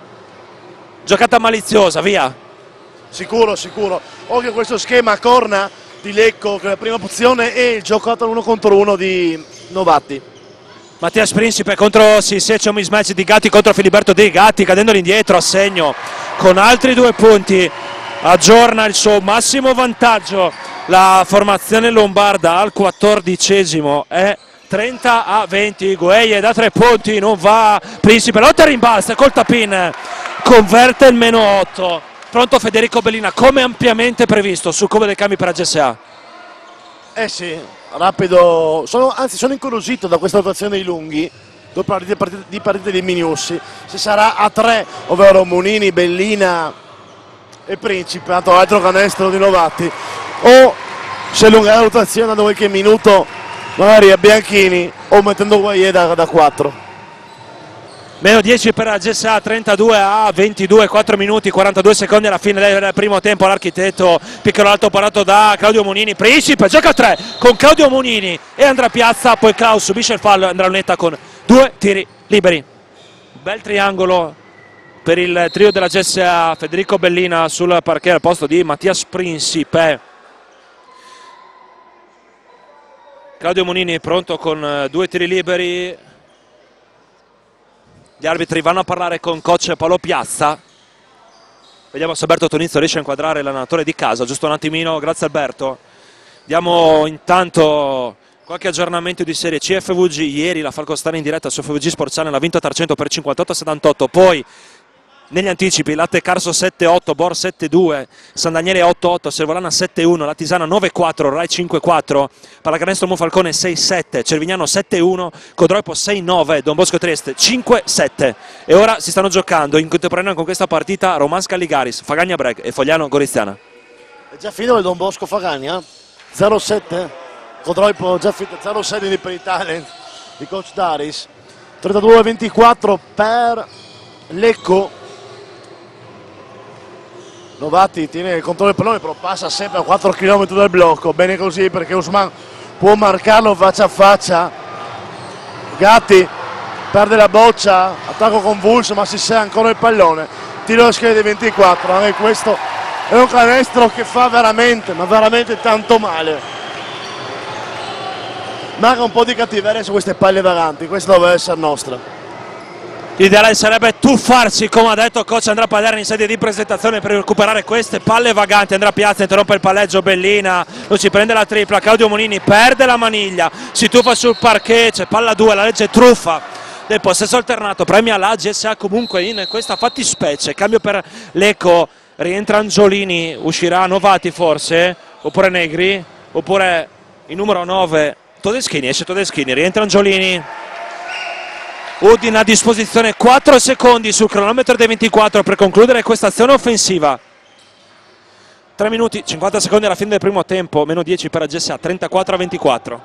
A: Giocata maliziosa, via.
B: Sicuro, sicuro. Occhio a questo schema a corna di Lecco, che è la prima opzione, e il giocato all'uno contro uno di Novatti.
A: Mattias Principe contro Sissé, c'è un mismatch di Gatti contro Filiberto Dri, Gatti cadendo all'indietro a segno con altri due punti, aggiorna il suo massimo vantaggio, la formazione lombarda al quattordicesimo è trenta a venti, Gueye da tre punti, non va, Principe lotta e rimbalza col tap-in, converte il meno otto, pronto Federico Bellina come ampiamente previsto sul come dei cambi per la G S A.
B: Eh sì, rapido, sono, anzi sono incuriosito da questa rotazione dei lunghi, due partite, partite, di partite di Miniussi, se sarà a tre, ovvero Munini, Bellina e Principe, tanto altro canestro di Novatti, o se allunga la rotazione dando qualche minuto magari a Bianchini o mettendo Gueye da, da quattro.
A: Meno dieci per la G S A, trentadue a ventidue, quattro minuti, quarantadue secondi alla fine del primo tempo, l'architetto, piccolo alto parato da Claudio Munini, Principe gioca a tre con Claudio Munini e Andrea Piazza, poi Klaus subisce il fallo, Andrea Lunetta con due tiri liberi. Bel triangolo per il trio della G S A, Federico Bellina sul parquet al posto di Mattias Principe. Claudio Munini pronto con due tiri liberi. Gli arbitri vanno a parlare con coach Paolo Piazza. Vediamo se Alberto Tonizzo riesce a inquadrare l'allenatore di casa. Giusto un attimino, grazie Alberto. Diamo intanto qualche aggiornamento di Serie C. F V G ieri la Falcostana in diretta su F V G Sport Channel ha vinto a Tarcento per cinquantotto a settantotto. Poi negli anticipi Latte Carso sette otto, Bor sette due, San Daniele otto otto, Servolana sette uno, La Tisana nove quattro, Rai cinque quattro, Pallacanestro Monfalcone sei sette, Cervignano sette uno, Codroipo sei nove, Don Bosco Trieste cinque sette. E ora si stanno giocando in contemporanea con questa partita Romanska Ligaris, Fagagna Breg e Fogliano Goriziana.
B: È già finito il Don Bosco Fagagna? zero sette, Codroipo già finito, zero sei di per Italia. di coach Daris. trentadue a ventiquattro per Lecco. Novatti tiene il controllo del pallone, però passa sempre a quattro chilometri dal blocco. Bene così perché Usman può marcarlo faccia a faccia. Gatti perde la boccia, attacco convulso, ma si sa ancora il pallone. Tiro alla schiena di ventiquattro, anche questo è un canestro che fa veramente, ma veramente tanto male. Manca un po' di cattiveria su queste palle vaganti, questa doveva essere nostra.
A: L'ideale sarebbe tuffarsi, come ha detto coach Andrea Paderni in sede di presentazione, per recuperare queste palle vaganti. Andrea Piazza interrompe il palleggio, Bellina, lo si prende la tripla, Claudio Monini perde la maniglia, si tuffa sul parquet, c'è palla due, la legge truffa del possesso alternato, premia la G S A comunque in questa fattispecie. Cambio per Lecco, rientra Angiolini, uscirà Novati forse, oppure Negri, oppure il numero nove Todeschini, esce Todeschini, rientra Angiolini. Udine a disposizione quattro secondi sul cronometro dei ventiquattro per concludere questa azione offensiva. tre minuti cinquanta secondi alla fine del primo tempo, meno dieci per la G S A, trentaquattro a ventiquattro.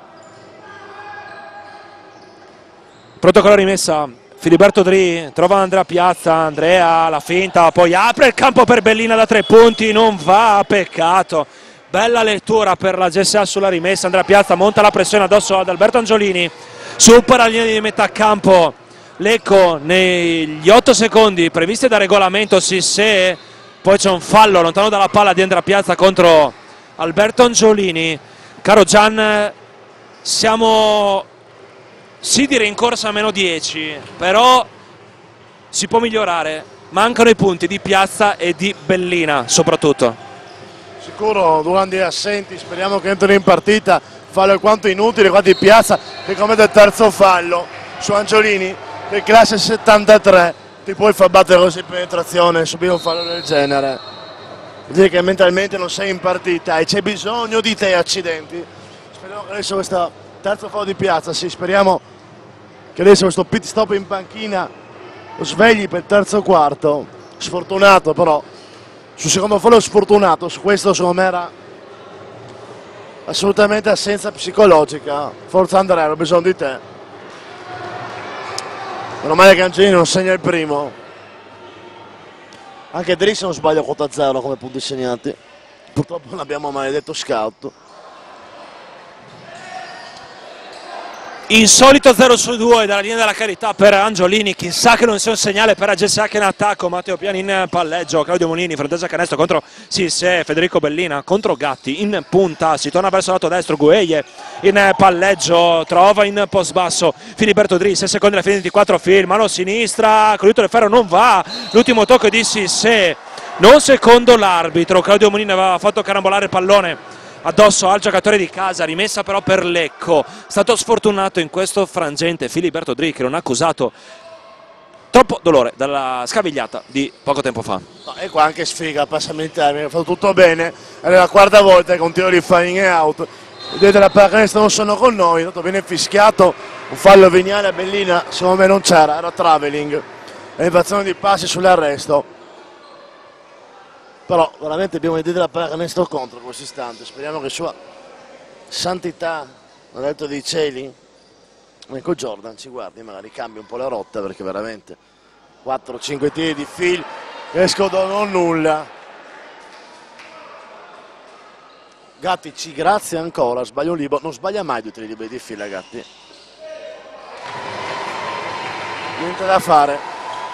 A: Pronto con la rimessa, Filiberto Dri trova Andrea Piazza, Andrea la finta, poi apre il campo per Bellina da tre punti, non va, peccato. Bella lettura per la G S A sulla rimessa, Andrea Piazza monta la pressione addosso ad Alberto Angiolini, supera la linea di metà campo. Lecco negli otto secondi previsti da regolamento, sì, se poi c'è un fallo lontano dalla palla di Andrea Piazza contro Alberto Angiolini. Caro Gian, siamo sì di rincorsa a meno dieci, però si può migliorare, mancano i punti di Piazza e di Bellina soprattutto.
B: Sicuro Durandi è assenti, speriamo che entri in partita. Fallo alquanto inutile qua di Piazza che commette il terzo fallo su Angiolini, che classe settantatré, ti puoi far battere così in penetrazione e subire un fallo del genere. Vuol dire che mentalmente non sei in partita e c'è bisogno di te, accidenti. Speriamo che adesso questo terzo fallo di Piazza, sì, speriamo che adesso questo pit stop in panchina lo svegli per il terzo quarto. Sfortunato però, sul secondo fallo sfortunato, su questo secondo me era assolutamente assenza psicologica. Forza Andrea, ho bisogno di te. Meno male che Angelini non segna il primo. Anche Dri, se non sbaglio, a quota zero come punti segnati. Purtroppo non abbiamo maledetto scout.
A: Insolito zero su due dalla linea della carità per Angiolini, chissà che non sia un segnale per la G S A che in attacco. Matteo Piani in palleggio, Claudio Monini fronteggia canestro contro Sisse, Federico Bellina contro Gatti in punta, si torna verso il lato destro, Gueie in palleggio, trova in post basso Filiberto Dri, sei secondi alla fine ventiquattro, film, mano sinistra, Colito del Ferro non va, l'ultimo tocco di Sisse, non secondo l'arbitro. Claudio Monini aveva fatto carambolare il pallone addosso al giocatore di casa, rimessa però per Lecco. Stato sfortunato in questo frangente Filiberto Dri, che non ha accusato troppo dolore dalla scavigliata di poco tempo fa.
B: No, e qua anche sfiga, passami il termine, ha fatto tutto bene, è la quarta volta che un tiro di flying out. Vedete, la pallacanestro non sono con noi, tanto viene fischiato un fallo veniale a Bellina, secondo me non c'era, era traveling, elevazione di passi sull'arresto. Però veramente abbiamo idea della pallacanestro contro in questo istante. Speriamo che sua santità, ha detto dei cieli, Michael Jordan ci guardi, magari cambia un po' la rotta, perché veramente quattro cinque tiri di fil escono non nulla. Gatti ci grazia ancora, sbaglia un libro, non sbaglia mai due tiri liberi di fila Gatti. Niente da fare.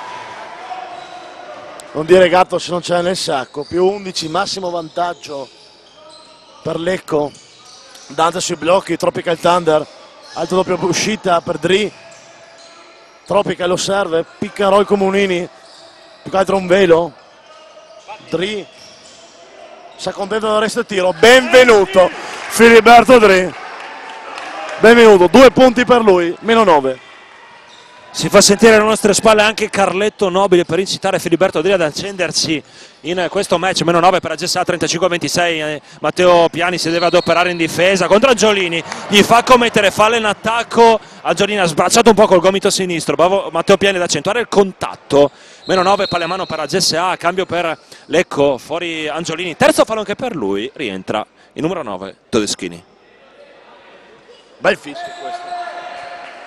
B: Non dire gatto se non c'è nel sacco. Più undici, massimo vantaggio per Lecco. Dante sui blocchi, Tropical Thunder, alto doppio uscita per Dri. Tropical lo serve, picca Roy Comunini, più che altro un velo. Dri si accontenta del resto del tiro. Benvenuto Filiberto Dri, benvenuto, due punti per lui, meno nove.
A: Si fa sentire alle nostre spalle anche Carletto Nobile per incitare Filiberto Dri ad accendersi in questo match. Meno nove per la G S A, trentacinque a ventisei. Matteo Piani si deve adoperare in difesa contro Angiolini, gli fa commettere fallo in attacco. Angiolini ha sbracciato un po' col gomito sinistro, bravo Matteo Piani ad accentuare il contatto. Meno nove palle a mano per la G S A, cambio per Lecco, fuori Angiolini, terzo fallo anche per lui, rientra il numero nove Todeschini.
B: Bel fischio questo.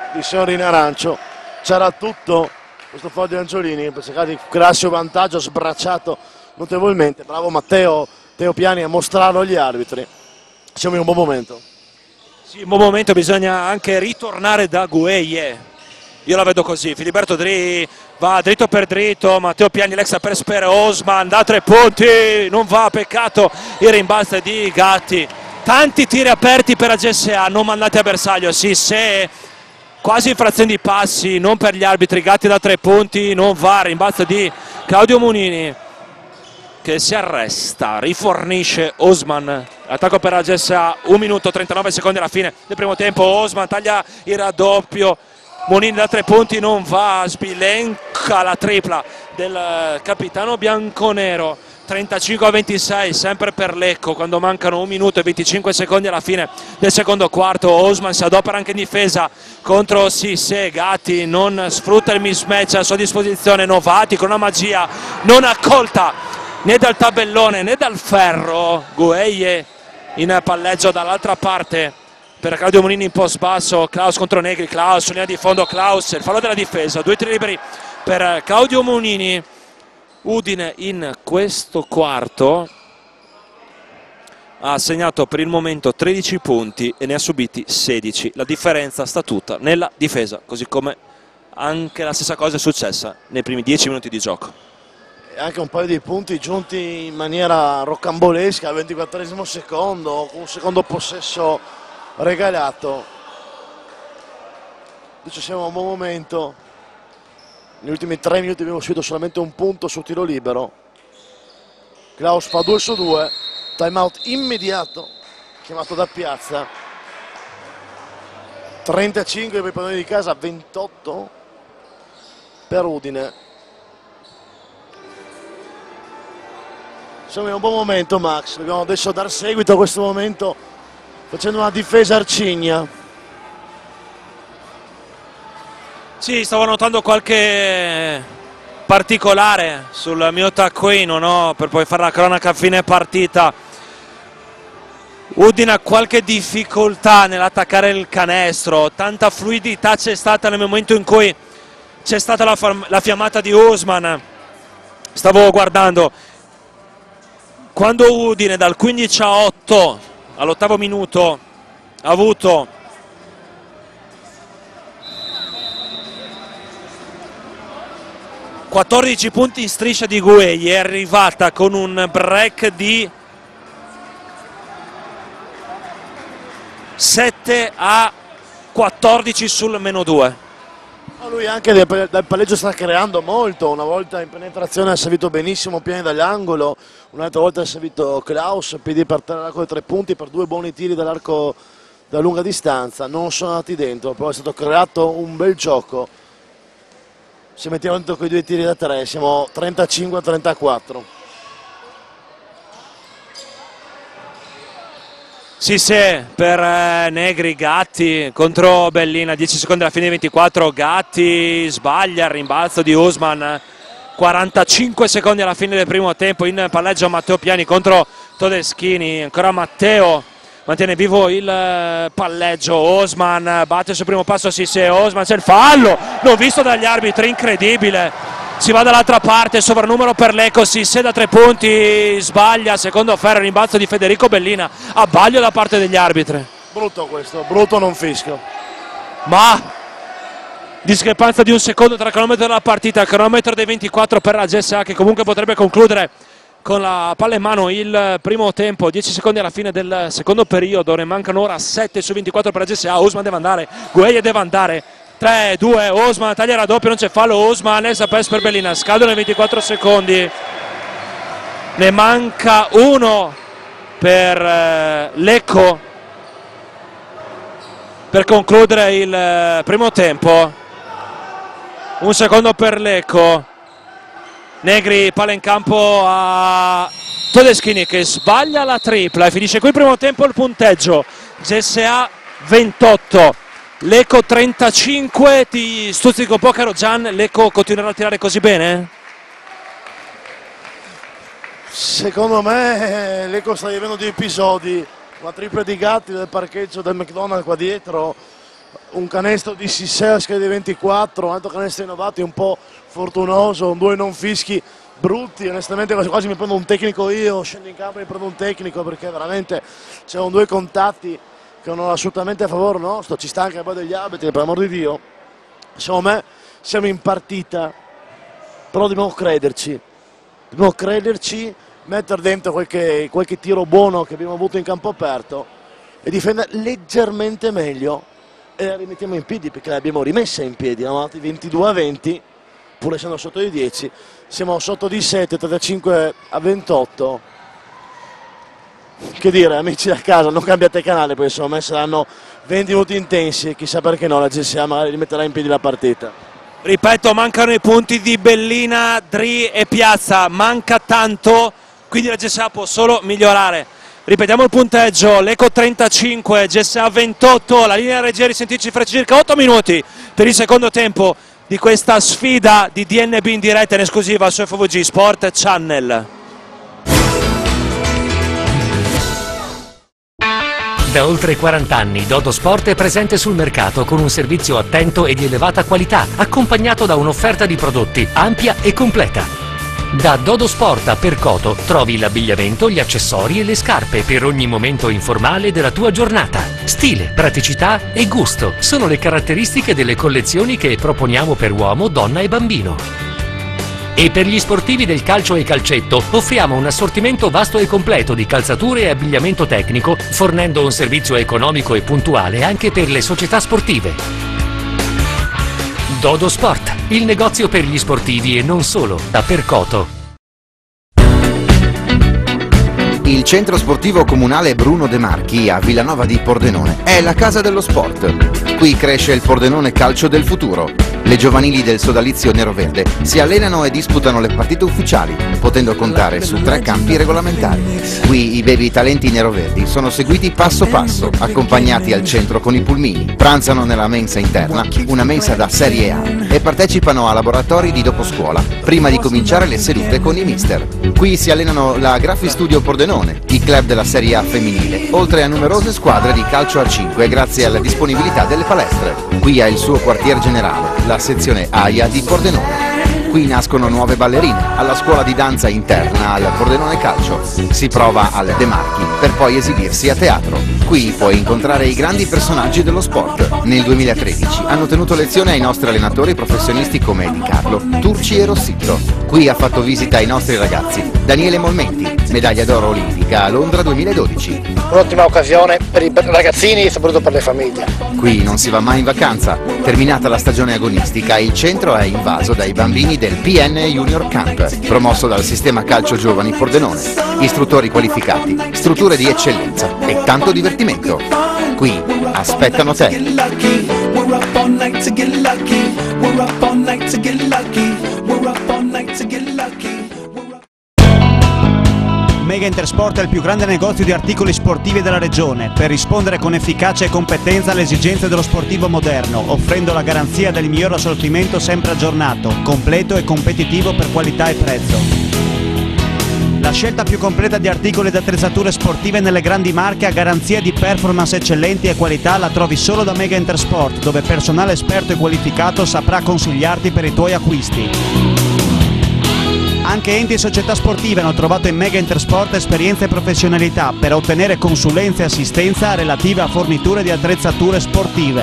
B: di Signorina Arancio. C'era tutto questo fallo di Angiolini per cercare di crearsi un vantaggio, sbracciato notevolmente. Bravo Matteo Teo Piani a mostrarlo agli arbitri. Siamo in un buon momento.
A: Sì, in un buon momento, bisogna anche ritornare da Gueye. Io la vedo così, Filiberto Dri va dritto per dritto, Matteo Piani l'ex per Spere, Osman da tre punti, non va, peccato il rimbalzo di Gatti. Tanti tiri aperti per A G S A, non mandati a bersaglio, sì, se quasi infrazione di passi, non per gli arbitri. Gatti da tre punti, non va, rimbalzo di Claudio Munini che si arresta, rifornisce Osman, attacco per A G S A, un minuto trentanove secondi alla fine del primo tempo. Osman taglia il raddoppio, Munini da tre punti, non va, sbilenca la tripla del capitano bianconero. trentacinque a ventisei sempre per Lecco quando mancano un minuto e venticinque secondi alla fine del secondo quarto. Osman si adopera anche in difesa contro Sisse, Gatti non sfrutta il mismatch a sua disposizione, Novati con una magia non accolta né dal tabellone né dal ferro. Gueye in palleggio dall'altra parte per Claudio Munini in post basso, Klaus contro Negri, Klaus linea di fondo, Klaus il fallo della difesa, due tiri liberi per Claudio Munini. Udine in questo quarto ha segnato per il momento tredici punti e ne ha subiti sedici. La differenza sta tutta nella difesa, così come anche la stessa cosa è successa nei primi dieci minuti di gioco.
B: E anche un paio di punti giunti in maniera rocambolesca al ventiquattresimo secondo, con un secondo possesso regalato. Adesso siamo a un buon momento. Negli ultimi tre minuti abbiamo subito solamente un punto su tiro libero. Klaus fa due su due, time out immediato chiamato da Piazza. trentacinque per i padroni di casa, ventotto per Udine. Siamo in un buon momento, Max, dobbiamo adesso dar seguito a questo momento facendo una difesa arcigna.
A: Sì, stavo notando qualche particolare sul mio taccuino, no? Per poi fare la cronaca a fine partita. Udine ha qualche difficoltà nell'attaccare il canestro, tanta fluidità c'è stata nel momento in cui c'è stata la, la fiammata di Osman. Stavo guardando, quando Udine dal quindici a otto all'ottavo minuto ha avuto quattordici punti in striscia di Gueye, è arrivata con un break di sette a quattordici sul meno due.
B: Lui anche dal palleggio sta creando molto, una volta in penetrazione ha servito benissimo Piani dall'angolo, un'altra volta ha servito Klaus, piedi per terra all'arco dei tre punti per due buoni tiri dall'arco da lunga distanza, non sono andati dentro, però è stato creato un bel gioco. Se mettiamo dentro quei due tiri da tre siamo trentacinque a trentaquattro.
A: Sì, sì, per eh, Negri, Gatti contro Bellina, dieci secondi alla fine di ventiquattro, Gatti sbaglia il rimbalzo di Osman, quarantacinque secondi alla fine del primo tempo, in palleggio Matteo Piani contro Todeschini, ancora Matteo mantiene vivo il palleggio, Osman batte sul primo passo, sì, sì, Osman c'è il fallo, non visto dagli arbitri, incredibile. Si va dall'altra parte, sovrannumero per Lecco, si sì, da tre punti, sbaglia, secondo ferro, rimbalzo di Federico Bellina, abbaglio da parte degli arbitri.
B: Brutto questo, brutto non fischio.
A: Ma discrepanza di un secondo tra il cronometro della partita, il cronometro dei ventiquattro per la G S A che comunque potrebbe concludere con la palla in mano il primo tempo, dieci secondi alla fine del secondo periodo, ne mancano ora sette su ventiquattro per la G S A, Osman deve andare, Gueye deve andare. tre due, Osman taglia il raddoppio, non c'è fallo, Osman, Elsa Pes per Bellina, scadono i ventiquattro secondi, ne manca uno per eh, Lecco per concludere il eh, primo tempo, un secondo per Lecco, Negri, palla in campo a Todeschini che sbaglia la tripla e finisce qui il primo tempo, il punteggio G S A ventotto, Lecco trentacinque. Ti stuzzico un po', caro Gian, Lecco continuerà a tirare così bene?
B: Secondo me Lecco sta vivendo di episodi, una tripla di Gatti del parcheggio del McDonald's qua dietro un canestro di Sisserska di ventiquattro, un altro canestro innovato un po' fortunoso, due non fischi brutti, onestamente quasi quasi mi prendo un tecnico io, scendo in campo e mi prendo un tecnico perché veramente c'erano due contatti che non assolutamente a favore nostro, ci sta anche poi degli arbitri, per amor di Dio. Secondo me siamo in partita, però dobbiamo crederci, dobbiamo crederci, mettere dentro qualche, qualche tiro buono che abbiamo avuto in campo aperto e difendere leggermente meglio e la rimettiamo in piedi, perché l'abbiamo rimessa in piedi, eravamo andati ventidue a venti, pur essendo sotto di dieci, siamo sotto di sette, trentacinque a ventotto. Che dire, amici da casa, non cambiate canale, poi secondo me saranno venti minuti intensi e chissà perché no, la G S A magari rimetterà in piedi la partita.
A: Ripeto, mancano i punti di Bellina, Dri e Piazza, manca tanto, quindi la G S A può solo migliorare. Ripetiamo il punteggio, Lecco trentacinque, G S A ventotto, la linea regia risentirci fra circa otto minuti per il secondo tempo di questa sfida di D N B in diretta in esclusiva su F V G Sport Channel.
E: Da oltre quaranta anni Dodo Sport è presente sul mercato con un servizio attento e di elevata qualità, accompagnato da un'offerta di prodotti ampia e completa. Da Dodo Sport a Percoto trovi l'abbigliamento, gli accessori e le scarpe per ogni momento informale della tua giornata. Stile, praticità e gusto sono le caratteristiche delle collezioni che proponiamo per uomo, donna e bambino. E per gli sportivi del calcio e calcetto offriamo un assortimento vasto e completo di calzature e abbigliamento tecnico, fornendo un servizio economico e puntuale anche per le società sportive. Dodo Sport, il negozio per gli sportivi e non solo, da Percoto.
F: Il centro sportivo comunale Bruno De Marchi a Villanova di Pordenone è la casa dello sport. Qui cresce il Pordenone calcio del futuro. Le giovanili del sodalizio nero-verde si allenano e disputano le partite ufficiali, potendo contare su tre campi regolamentari. Qui i baby talenti nero-verdi sono seguiti passo passo, accompagnati al centro con i pulmini. Pranzano nella mensa interna, una mensa da Serie A, e partecipano a laboratori di doposcuola, prima di cominciare le sedute con i mister. Qui si allenano la Graffi Studio Pordenone, i club della Serie A femminile, oltre a numerose squadre di calcio a cinque grazie alla disponibilità delle palestre. Qui ha il suo quartier generale, la sezione A I A di Pordenone. Qui nascono nuove ballerine, alla scuola di danza interna al Pordenone Calcio. Si prova al De Marchi per poi esibirsi a teatro. Qui puoi incontrare i grandi personaggi dello sport. Nel duemilatredici hanno tenuto lezione ai nostri allenatori professionisti come Di Carlo, Turci e Rossitto. Qui ha fatto visita ai nostri ragazzi Daniele Molmenti, medaglia d'oro olimpica a Londra duemiladodici.
G: Un'ottima occasione per i ragazzini e soprattutto per le famiglie.
F: Qui non si va mai in vacanza. Terminata la stagione agonistica, il centro è invaso dai bambini del P N Junior Camp, promosso dal Sistema Calcio Giovani Pordenone. Istruttori qualificati, strutture di eccellenza e tanto divertimento. Qui aspettano te.
H: Mega Intersport è il più grande negozio di articoli sportivi della regione per rispondere con efficacia e competenza alle esigenze dello sportivo moderno, offrendo la garanzia del miglior assortimento sempre aggiornato, completo e competitivo per qualità e prezzo. La scelta più completa di articoli ed attrezzature sportive nelle grandi marche a garanzia di performance eccellenti e qualità la trovi solo da Mega Intersport, dove personale esperto e qualificato saprà consigliarti per i tuoi acquisti. Anche enti e società sportive hanno trovato in Mega Intersport esperienza e professionalità per ottenere consulenza e assistenza relative a forniture di attrezzature sportive.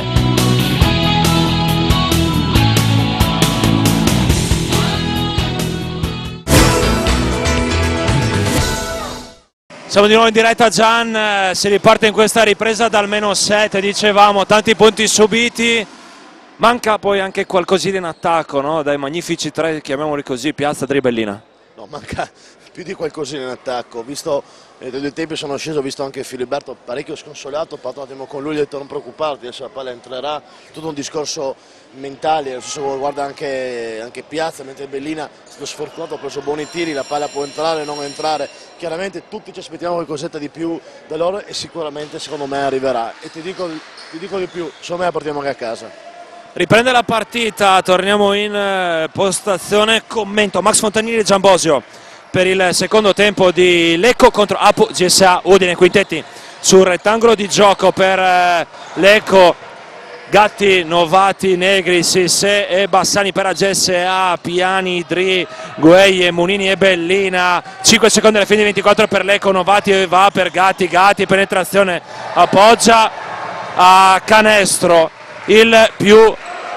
A: Siamo di nuovo in diretta, Gian, si riparte in questa ripresa dal meno sette, dicevamo, tanti punti subiti. Manca poi anche qualcosina in attacco, no? Dai magnifici tre, chiamiamoli così, Piazza, Dri, Bellina.
B: No, manca più di qualcosina in attacco. Visto eh, dei tempi sono sceso, ho visto anche Filiberto parecchio sconsolato, ho parlato un attimo con lui, gli ho detto non preoccuparti, adesso la palla entrerà, tutto un discorso mentale, adesso guarda anche, anche Piazza, mentre Bellina è stato sfortunato, ha preso buoni tiri, la palla può entrare, non entrare, chiaramente tutti ci aspettiamo qualcosetta di più da loro e sicuramente secondo me arriverà. E ti dico, ti dico di più, secondo me la portiamo anche a casa.
A: Riprende la partita, torniamo in eh, postazione commento. Max Fontanini e Giambosio per il secondo tempo di Lecco contro Apu G S A Udine. Quintetti sul rettangolo di gioco per eh, Lecco. Gatti, Novati, Negri, Sisse e Bassani per A G S A, Piani, Dri, Gueye, Munini e Bellina. cinque secondi alla fine di ventiquattro per Lecco, Novati va per Gatti, Gatti penetrazione, appoggia a canestro, il più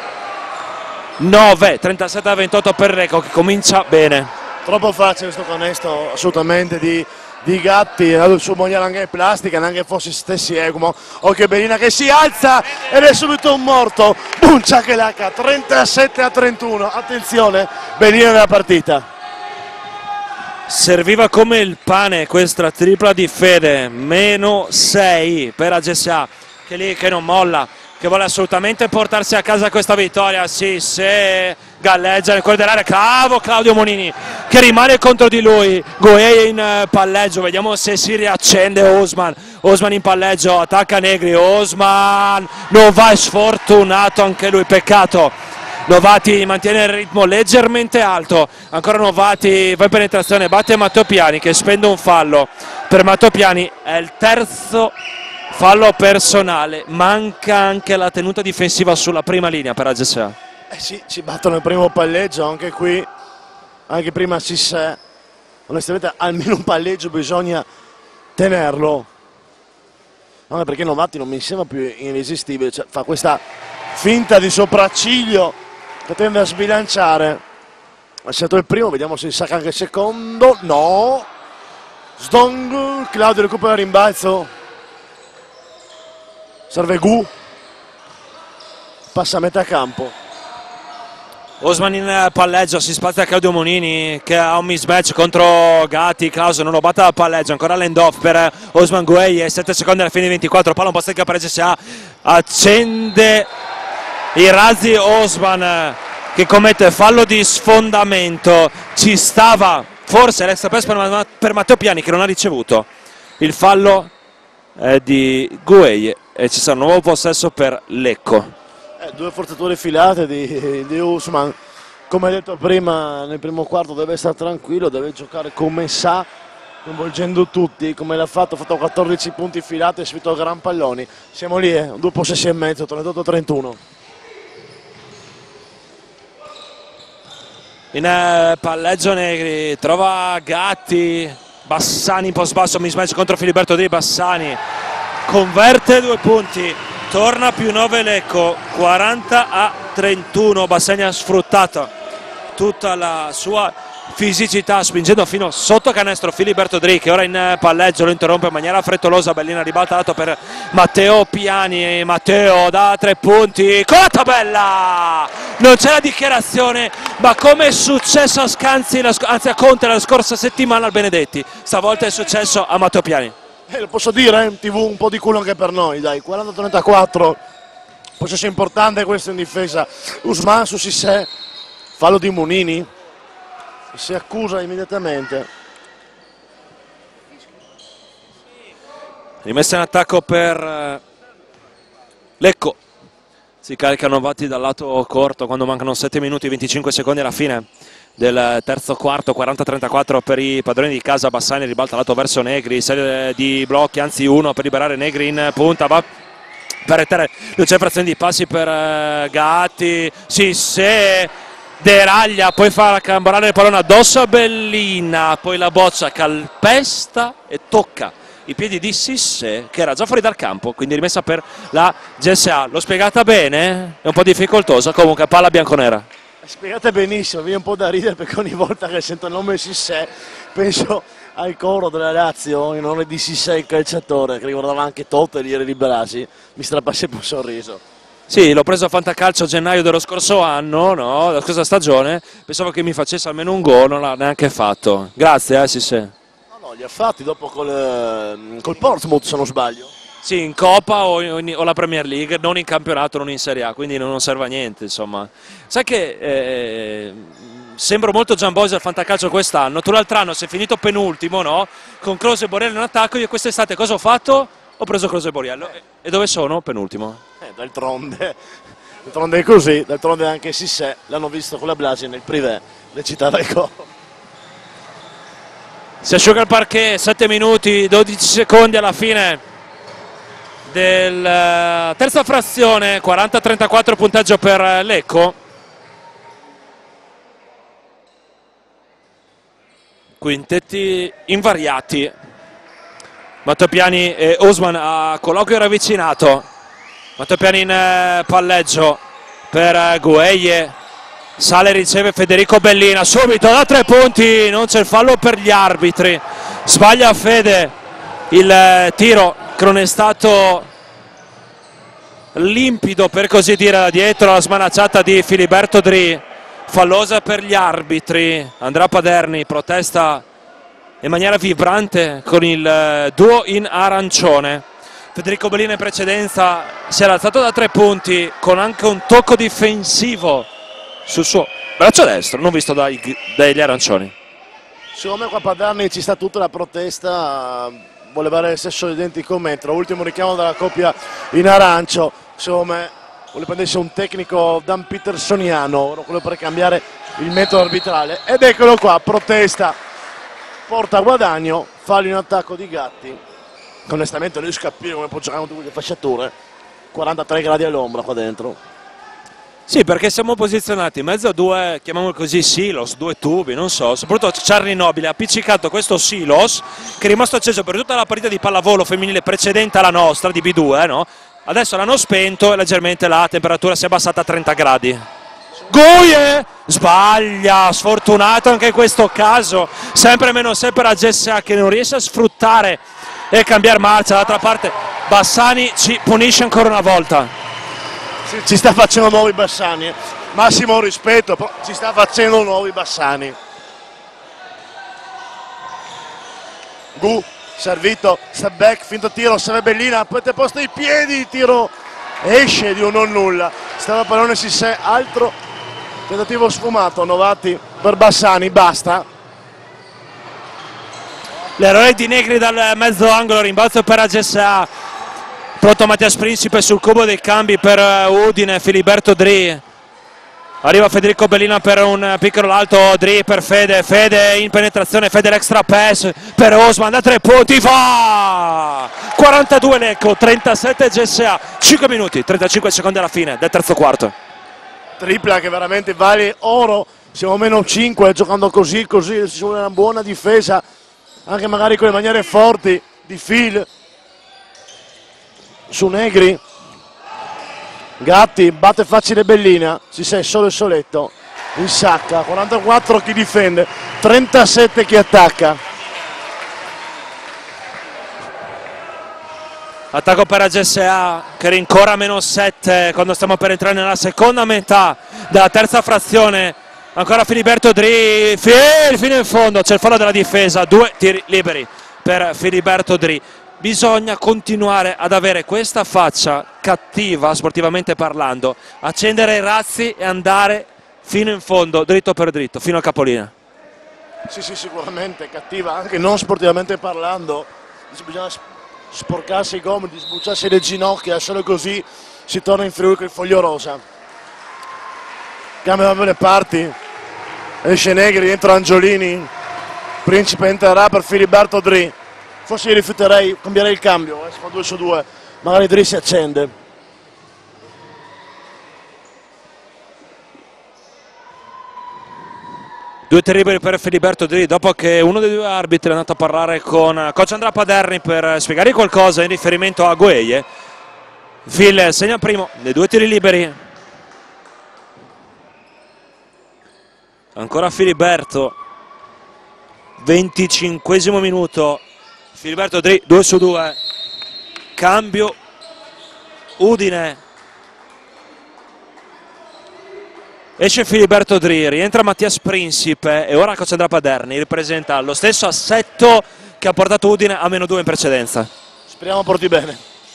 A: nove, trentasette a ventotto per Lecco che comincia bene.
B: Troppo facile questo canestro assolutamente di, di Gatti, il suo mogliare anche in plastica, neanche fosse stessi Egumo. Occhio Bellina che si alza ed è subito un morto, buncia che l'H, trentasette a trentuno, attenzione, Bellina nella partita.
A: Serviva come il pane questa tripla di Fede, meno sei per A G S A, che lì che non molla, che vuole assolutamente portarsi a casa questa vittoria. Sì, se galleggia nel cuore dell'area, cavo Claudio Monini che rimane contro di lui. Gueye in palleggio, vediamo se si riaccende Osman. Osman in palleggio, attacca Negri, Osman non va, è sfortunato anche lui, peccato. Novati mantiene il ritmo leggermente alto, ancora Novati va in penetrazione, batte Matteo Piani che spende un fallo. Per Matteo Piani è il terzo fallo personale, manca anche la tenuta difensiva sulla prima linea per A G S A.
B: Eh sì, ci battono il primo palleggio, anche qui, anche prima Sisse, onestamente almeno un palleggio bisogna tenerlo, anche perché Novati non mi sembra più irresistibile, cioè, fa questa finta di sopracciglio che tende a sbilanciare. È stato il primo, vediamo se sacca anche il secondo, no, Sdong, Claudio recupera il rimbalzo. Serve Gu, passa a metà campo.
A: Osman in palleggio, si spazia Claudio Monini che ha un mismatch contro Gatti, Claudio non lo batte al palleggio, ancora l'end-off per Osman Gueye, sette secondi alla fine di ventiquattro, palla un po' secca per A G S A, accende i razzi Osman che commette fallo di sfondamento, ci stava forse l'extra pass per, per Matteo Piani che non ha ricevuto il fallo eh, di Gueye. E ci sarà un nuovo possesso per Lecco.
B: Eh, due forzature filate di, di Usman. Come detto prima, nel primo quarto deve stare tranquillo, deve giocare come sa, coinvolgendo tutti, come l'ha fatto, ha fatto quattordici punti filati e subito gran palloni. Siamo lì, eh, due possessi e mezzo, trentotto a trentuno.
A: In eh, palleggio Negri, trova Gatti, Bassani in post basso, mismatch contro Filiberto Di Bassani. Converte due punti, torna più nove Lecco, quaranta a trentuno. Bassani ha sfruttato tutta la sua fisicità spingendo fino sotto canestro Filiberto Dri che ora in palleggio lo interrompe in maniera frettolosa. Bellina ribaltato per Matteo Piani, Matteo da tre punti con la tabella, non c'è la dichiarazione, ma come è successo a Scanzi, anzi a Conte la scorsa settimana al Benedetti, stavolta è successo a Matteo Piani.
B: Eh, lo posso dire, eh? tivù un po' di culo anche per noi, dai, quaranta a trentaquattro, possesso importante questo in difesa. Usman su Sisse, fallo di Munini, si accusa immediatamente.
A: Rimessa in attacco per Lecco, si carica Novati dal lato corto quando mancano sette minuti e venticinque secondi alla fine del terzo quarto, quaranta a trentaquattro per i padroni di casa. Bassani ribalta lato verso Negri, serie di blocchi, anzi uno per liberare Negri in punta, va per rettare, non c'è frazione di passi per uh, Gatti, Sisse deraglia, poi fa carambolare il pallone addosso a Bellina, poi la boccia calpesta e tocca i piedi di Sisse che era già fuori dal campo, quindi rimessa per la G S A. L'ho spiegata bene? È un po' difficoltosa, comunque palla bianconera.
B: Spiegate benissimo, viene un po' da ridere perché ogni volta che sento il nome Sisse penso al coro della Lazio in onore di Sisse il calciatore che ricordava anche Totti e Liberasi, mi strappa sempre un sorriso.
A: Sì, l'ho preso a Fantacalcio a gennaio dello scorso anno, no? La scorsa stagione, pensavo che mi facesse almeno un gol, non l'ha neanche fatto. Grazie, eh Sisse.
B: No, no, li ha fatti dopo col, col Portsmouth se non sbaglio.
A: Sì, in Coppa o, in, o la Premier League, non in campionato, non in Serie A, quindi non serve a niente, insomma. Sai che eh, sembro molto Giambosi al Fantacalcio quest'anno, tu l'altro anno sei finito penultimo, no? Con Close e Borriello in attacco, io quest'estate cosa ho fatto? Ho preso Close e Borriello. E dove sono? Penultimo.
B: Eh, d'altronde, d'altronde è così, d'altronde anche Sisse l'hanno visto con la Blasi nel privé, le citava il coro.
A: Si asciuga il parquet, sette minuti, dodici secondi alla fine del uh, terza frazione, quaranta a trentaquattro punteggio per uh, Lecco. Quintetti invariati. Mattopiani e Usman a colloquio ravvicinato. Mattopiani in uh, palleggio per uh, Gueye. Sale, riceve Federico Bellina, subito da tre punti, non c'è il fallo per gli arbitri. Sbaglia Fede il uh, tiro che non è stato limpido, per così dire, da dietro la smanacciata di Filiberto Dri. Fallosa per gli arbitri. Andrea Paderni protesta in maniera vibrante con il duo in arancione. Federico Bellina in precedenza si era alzato da tre punti con anche un tocco difensivo sul suo braccio destro, non visto dai, dagli arancioni.
B: Secondo me qua Paderni ci sta tutta la protesta, vuole avere il stesso identico metro. Ultimo richiamo dalla coppia in arancio, secondo me vuole prendersi un tecnico Dan Petersoniano, quello per cambiare il metodo arbitrale. Ed eccolo qua, protesta, porta a guadagno, fallo in attacco di Gatti. Onestamente non riesco a capire come può giocare con tutte quelle fasciature, quarantatré gradi all'ombra qua dentro.
A: Sì, perché siamo posizionati in mezzo a due, chiamiamolo così, silos, due tubi, non so. Soprattutto Charlie Nobile ha appiccicato questo silos che è rimasto acceso per tutta la partita di pallavolo femminile precedente alla nostra, di B due, no? Adesso l'hanno spento e leggermente la temperatura si è abbassata a trenta gradi. Gueye sbaglia, sfortunato anche in questo caso, sempre meno sé per la G S A che non riesce a sfruttare e cambiare marcia. D'altra parte Bassani ci punisce ancora una volta.
B: Sì, ci sta facendo nuovi Bassani, massimo rispetto, però ci sta facendo nuovi Bassani. Gu, servito, step back, finto tiro, serve Bellina, poi te posta i piedi, tiro esce di un non nulla. Stava pallone si sé, altro tentativo sfumato, Novati per Bassani, basta.
A: L'errore di Negri dal mezzo angolo, rimbalzo per A G S A. Pronto Mattias Principe sul cubo dei cambi per Udine, Filiberto Dri. Arriva Federico Bellina per un piccolo alto, Dri per Fede, Fede in penetrazione, Fede l'extra pass per Osman da tre punti, va! quarantadue Lecco, trentasette G S A, cinque minuti, trentacinque secondi alla fine del terzo quarto.
B: Tripla che veramente vale oro, siamo meno cinque, giocando così, così, ci vuole una buona difesa, anche magari con le maniere forti di Phil. Su Negri, Gatti batte facile Bellina, si sei solo il soletto, insacca, quarantaquattro chi difende, trentasette chi attacca.
A: Attacco per A G S A che rincorre a meno sette quando stiamo per entrare nella seconda metà della terza frazione. Ancora Filiberto Dri, fino in fondo c'è il fallo della difesa, due tiri liberi per Filiberto Dri. Bisogna continuare ad avere questa faccia cattiva, sportivamente parlando, accendere i razzi e andare fino in fondo, dritto per dritto, fino al capolinea.
B: Sì, sì, sicuramente cattiva, anche non sportivamente parlando. Bisogna sporcarsi i gomiti, sbucciarsi le ginocchia, solo così si torna in Friuli con il foglio rosa. Cambiano le parti, esce Negri, entra Angiolini, Principe entrerà per Filiberto Dri. Forse io rifiuterei, cambierei il cambio, eh, si fa due su due, magari Dri si accende.
A: Due terribili per Filiberto Dri, dopo che uno dei due arbitri è andato a parlare con coach Andrea Paderni per spiegare qualcosa in riferimento a Gueye. Phil segna primo, dei due tiri liberi. Ancora Filiberto, venticinquesimo minuto. Filiberto Dri, due su due, cambio Udine, esce Filiberto Dri, rientra Mattias Principe e ora coach Andrea Paderni ripresenta lo stesso assetto che ha portato Udine a meno due in precedenza.
B: Speriamo porti bene.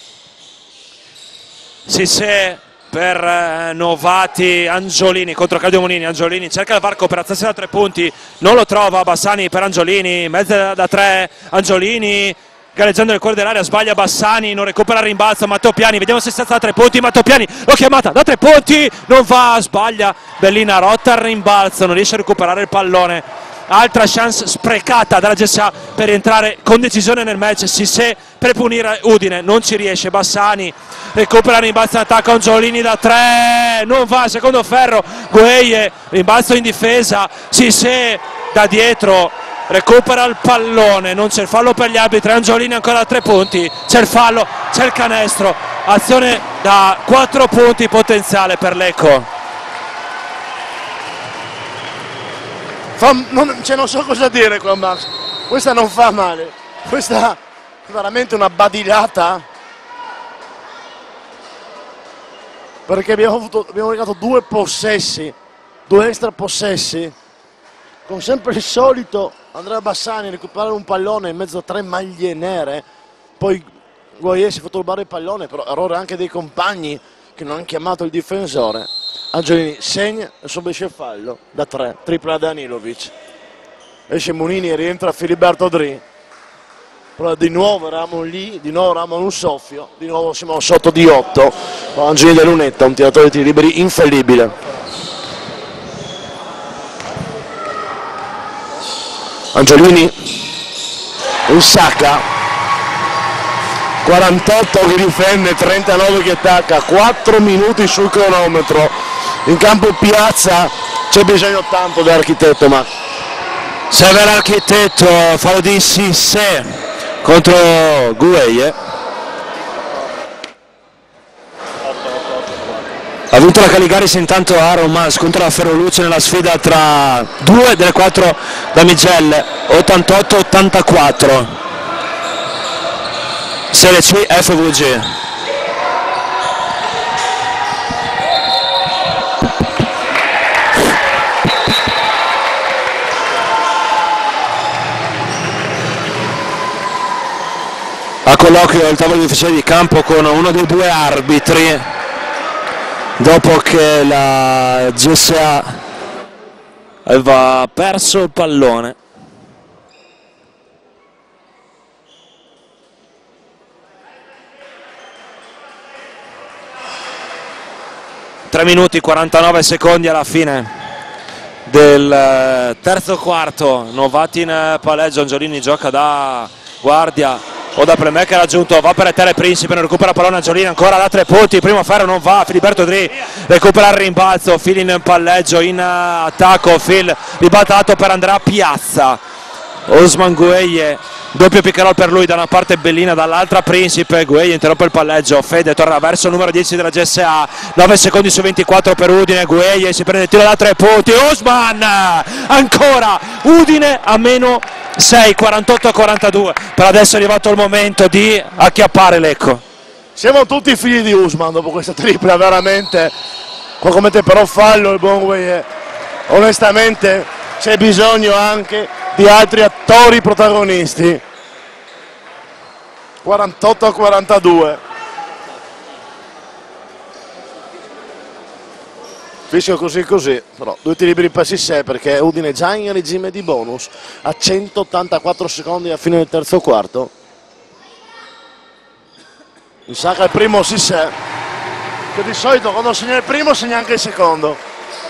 A: Sì, sì, per eh, Novati, Angiolini contro Claudio Monini. Angiolini cerca il varco per alzarsi da tre punti, non lo trova. Bassani per Angiolini, mezza da tre, Angiolini galleggiando nel cuore dell'area, sbaglia Bassani, non recupera il rimbalzo. Matteo Piani, vediamo se si alza da tre punti. Matteo Piani, l'ho chiamata da tre punti, non va, sbaglia Bellina, rotta il rimbalzo, non riesce a recuperare il pallone altra chance sprecata dalla G S A per entrare con decisione nel match. Sissé per punire Udine, non ci riesce. Bassani recupera, rimbalzo in attacco, Angiolini da tre, non va, secondo ferro. Gueye, rimbalzo in difesa, Sissé da dietro recupera il pallone, non c'è il fallo per gli arbitri. Angiolini ancora a tre punti, c'è il fallo, c'è il canestro, azione da quattro punti potenziale per Lecco.
B: Fa, non, cioè non so cosa dire qua, Max, questa non fa male, questa è veramente una badilata, perché abbiamo, avuto, abbiamo regalato due possessi, due extra possessi, con sempre il solito Andrea Bassani a recuperare un pallone in mezzo a tre maglie nere, poi Gueye si è fatto rubare il pallone, però errore anche dei compagni che non hanno chiamato il difensore. Angiolini segna e subisce il fallo da tre, tripla da Danilovic. Esce Munini e rientra Filiberto Dri. Però di nuovo eravamo lì, di nuovo eravamo in un soffio, di nuovo siamo sotto di otto. Angiolini da Lunetta, un tiratore di tiri liberi infallibile. Angiolini in sacca, quarantotto che difende, trentanove che attacca, quattro minuti sul cronometro, in campo Piazza c'è bisogno tanto dell'architetto, ma
A: serve l'architetto, fallo di Sissé contro Gueye. Ha vinto la Caligaris intanto a Roma, scontra la Ferroluce nella sfida tra due delle quattro damigelle, ottantotto ottantaquattro. Serie C F V G. A colloquio il tavolo di ufficiali di campo con uno dei due arbitri, dopo che la G S A aveva perso il pallone. tre minuti quarantanove secondi alla fine del terzo quarto. Novati in palleggio, Angiolini gioca da guardia o da playmaker aggiunto, va per Etere Principe, non recupera pallone Angiolini ancora da tre punti, primo ferro non va, Filiberto Dri recupera il rimbalzo, Fil in palleggio, in attacco, Fil ribaltato per Andrea Piazza, Osman Gueye, doppio pick and roll per lui, da una parte Bellina, dall'altra Principe, Gueye interrompe il palleggio, Fede torna verso il numero dieci della G S A, nove secondi su ventiquattro per Udine, Gueye si prende il tiro da tre punti, Osman ancora, Udine a meno sei, quarantotto a quarantadue, per adesso è arrivato il momento di acchiappare Lecco.
B: Siamo tutti figli di Usman dopo questa tripla, veramente. Qua commette però fallo il buon Gueye. Onestamente c'è bisogno anche di altri attori protagonisti. quarantotto a quarantadue. Fischio così così, però due tiri liberi per Sissé perché Udine già in regime di bonus a centottantaquattro secondi a fine del terzo quarto. Mi sa che il primo Sissé, che di solito quando segna il primo segna anche il secondo.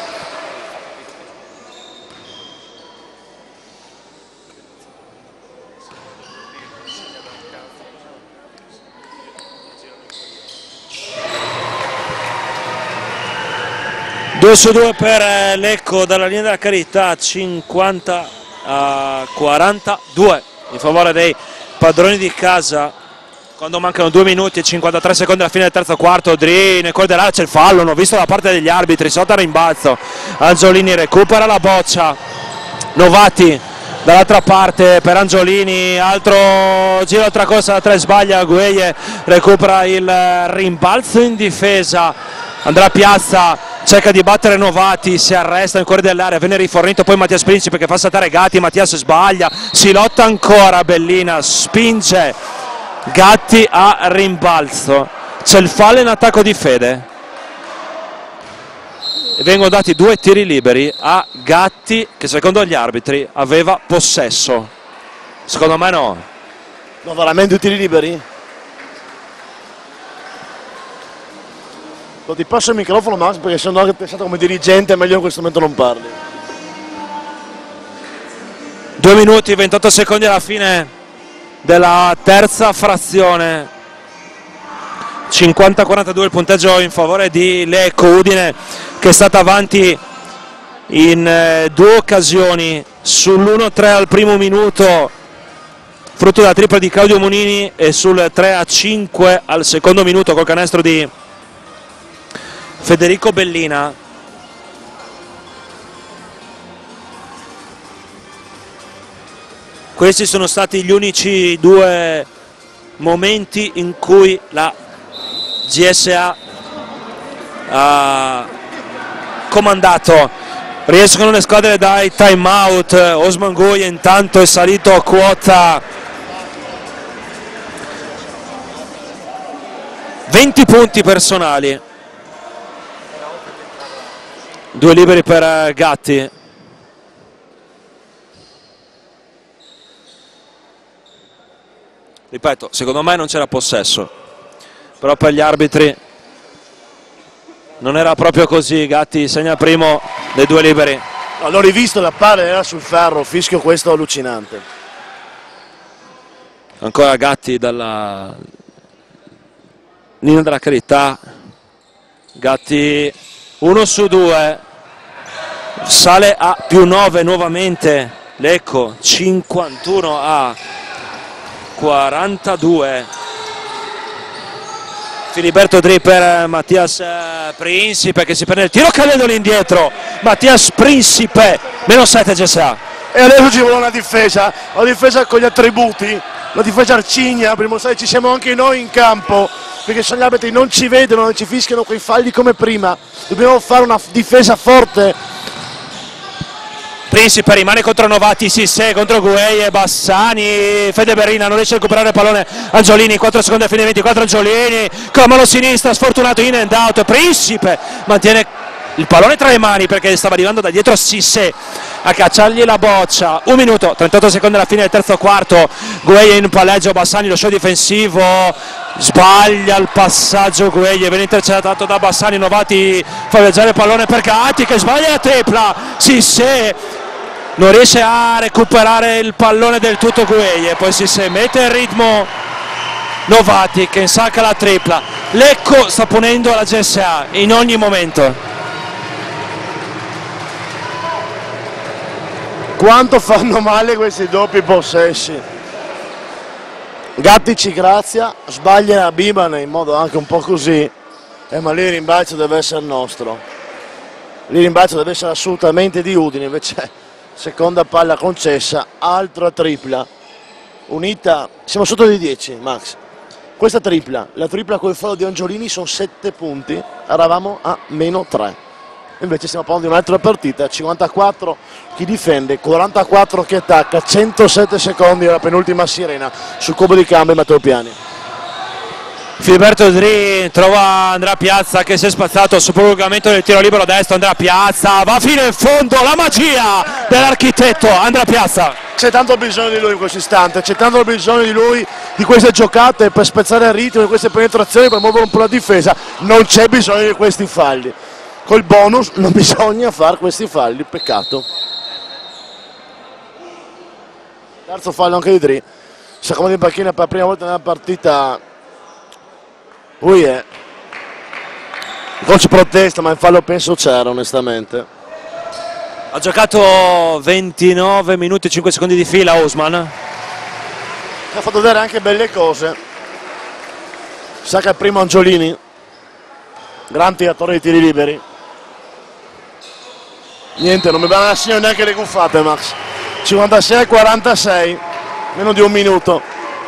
A: due su due per Lecco dalla linea della carità, cinquanta a quarantadue in favore dei padroni di casa, quando mancano due minuti e cinquantatré secondi alla fine del terzo quarto. Dri nel cuore dell'area, c'è il fallo, non ho visto da parte degli arbitri, sotto al rimbalzo, Angiolini recupera la boccia, Novati dall'altra parte per Angiolini, altro giro, altra corsa da tre, sbaglia Gueye, recupera il rimbalzo in difesa, Andrea Piazza cerca di battere Novati, si arresta nel cuore dell'area, viene rifornito poi Mattias Principe che fa saltare Gatti, Mattias sbaglia, si lotta ancora, Bellina spinge Gatti a rimbalzo, c'è il fallo in attacco di Fede e vengono dati due tiri liberi a Gatti che secondo gli arbitri aveva possesso. Secondo me no.
B: No, veramente tiri liberi? Lo ti passo il microfono, Max, perché se no che pensato come dirigente è meglio in questo momento non parli.
A: due minuti e ventotto secondi alla fine della terza frazione. cinquanta a quarantadue il punteggio in favore di Lecco. Udine che è stata avanti in eh, due occasioni, sull'uno tre al primo minuto frutto della tripla di Claudio Monini e sul tre a cinque al secondo minuto col canestro di Federico Bellina. Questi sono stati gli unici due momenti in cui la G S A ha comandato. Riescono le squadre dai time out. Osman Goia intanto è salito a quota venti punti personali, due liberi per Gatti. Ripeto, secondo me non c'era possesso, però per gli arbitri non era proprio così. Gatti segna primo dei due liberi.
B: No, l'ho rivisto, la palla era sul ferro, fischio questo allucinante.
A: Ancora Gatti dalla linea della carità. Gatti uno su due, sale a più nove nuovamente Lecco, cinquantuno a quarantadue. Filiberto Dri per Mattias Principe che si prende il tiro cadendo indietro. Mattias Principe, meno sette G S A.
B: E adesso ci vuole una difesa, una difesa con gli attributi, una difesa arcigna, per dimostrare che ci siamo anche noi in campo, perché se gli arbitri non ci vedono, non ci fischiano quei falli come prima. Dobbiamo fare una difesa forte.
A: Principe rimane contro Novati, Sissé contro Guei e Bassani. Fede Berrina non riesce a recuperare il pallone. Angiolini, quattro secondi a fine ventiquattro. Angiolini con mano sinistra, sfortunato in and out. Principe mantiene il pallone tra le mani perché stava arrivando da dietro Sissé a cacciargli la boccia. Un minuto, trentotto secondi alla fine del terzo quarto. Guei in palleggio, Bassani lo show difensivo, sbaglia il passaggio Guei, viene intercettato da Bassani. Novati fa viaggiare il pallone per Gatti che sbaglia la tripla. Sissé non riesce a recuperare il pallone del tutto Guei e poi si mette in ritmo Novati che insacca la tripla. Lecco sta ponendo la G S A in ogni momento.
B: Quanto fanno male questi doppi possessi. Gatti ci grazia, sbaglia Bibane in modo anche un po' così, eh, ma lì il rimbalzo deve essere nostro. Lì il rimbalzo deve essere assolutamente di Udine, invece seconda palla concessa, altra tripla, unita, siamo sotto di dieci Max, questa tripla, la tripla con il fallo di Angiolini sono sette punti, eravamo a meno tre, invece stiamo parlando di un'altra partita, cinquantaquattro chi difende, quarantaquattro chi attacca, centosette secondi alla penultima sirena sul cubo di cambio Matteo Piani.
A: Filiberto Dri trova Andrea Piazza che si è spazzato sul prolungamento del tiro libero destro. Andrea Piazza va fino in fondo, la magia dell'architetto Andrea Piazza.
B: C'è tanto bisogno di lui in questo istante, c'è tanto bisogno di lui, di queste giocate per spezzare il ritmo, di queste penetrazioni, per muovere un po' la difesa. Non c'è bisogno di questi falli, col bonus non bisogna fare questi falli, peccato. Terzo fallo anche di Dri, si accomoda in panchina per la prima volta nella partita. Lui è. Il coach protesta, ma in fallo penso c'era onestamente.
A: Ha giocato ventinove minuti e cinque secondi di fila Osman.
B: Ha fatto vedere anche belle cose. Sa che è primo Angiolini, gran tiratore di tiri liberi. Niente, non mi vanno a segnare neanche le guffate Max. cinquantasei a quarantasei, meno di un minuto.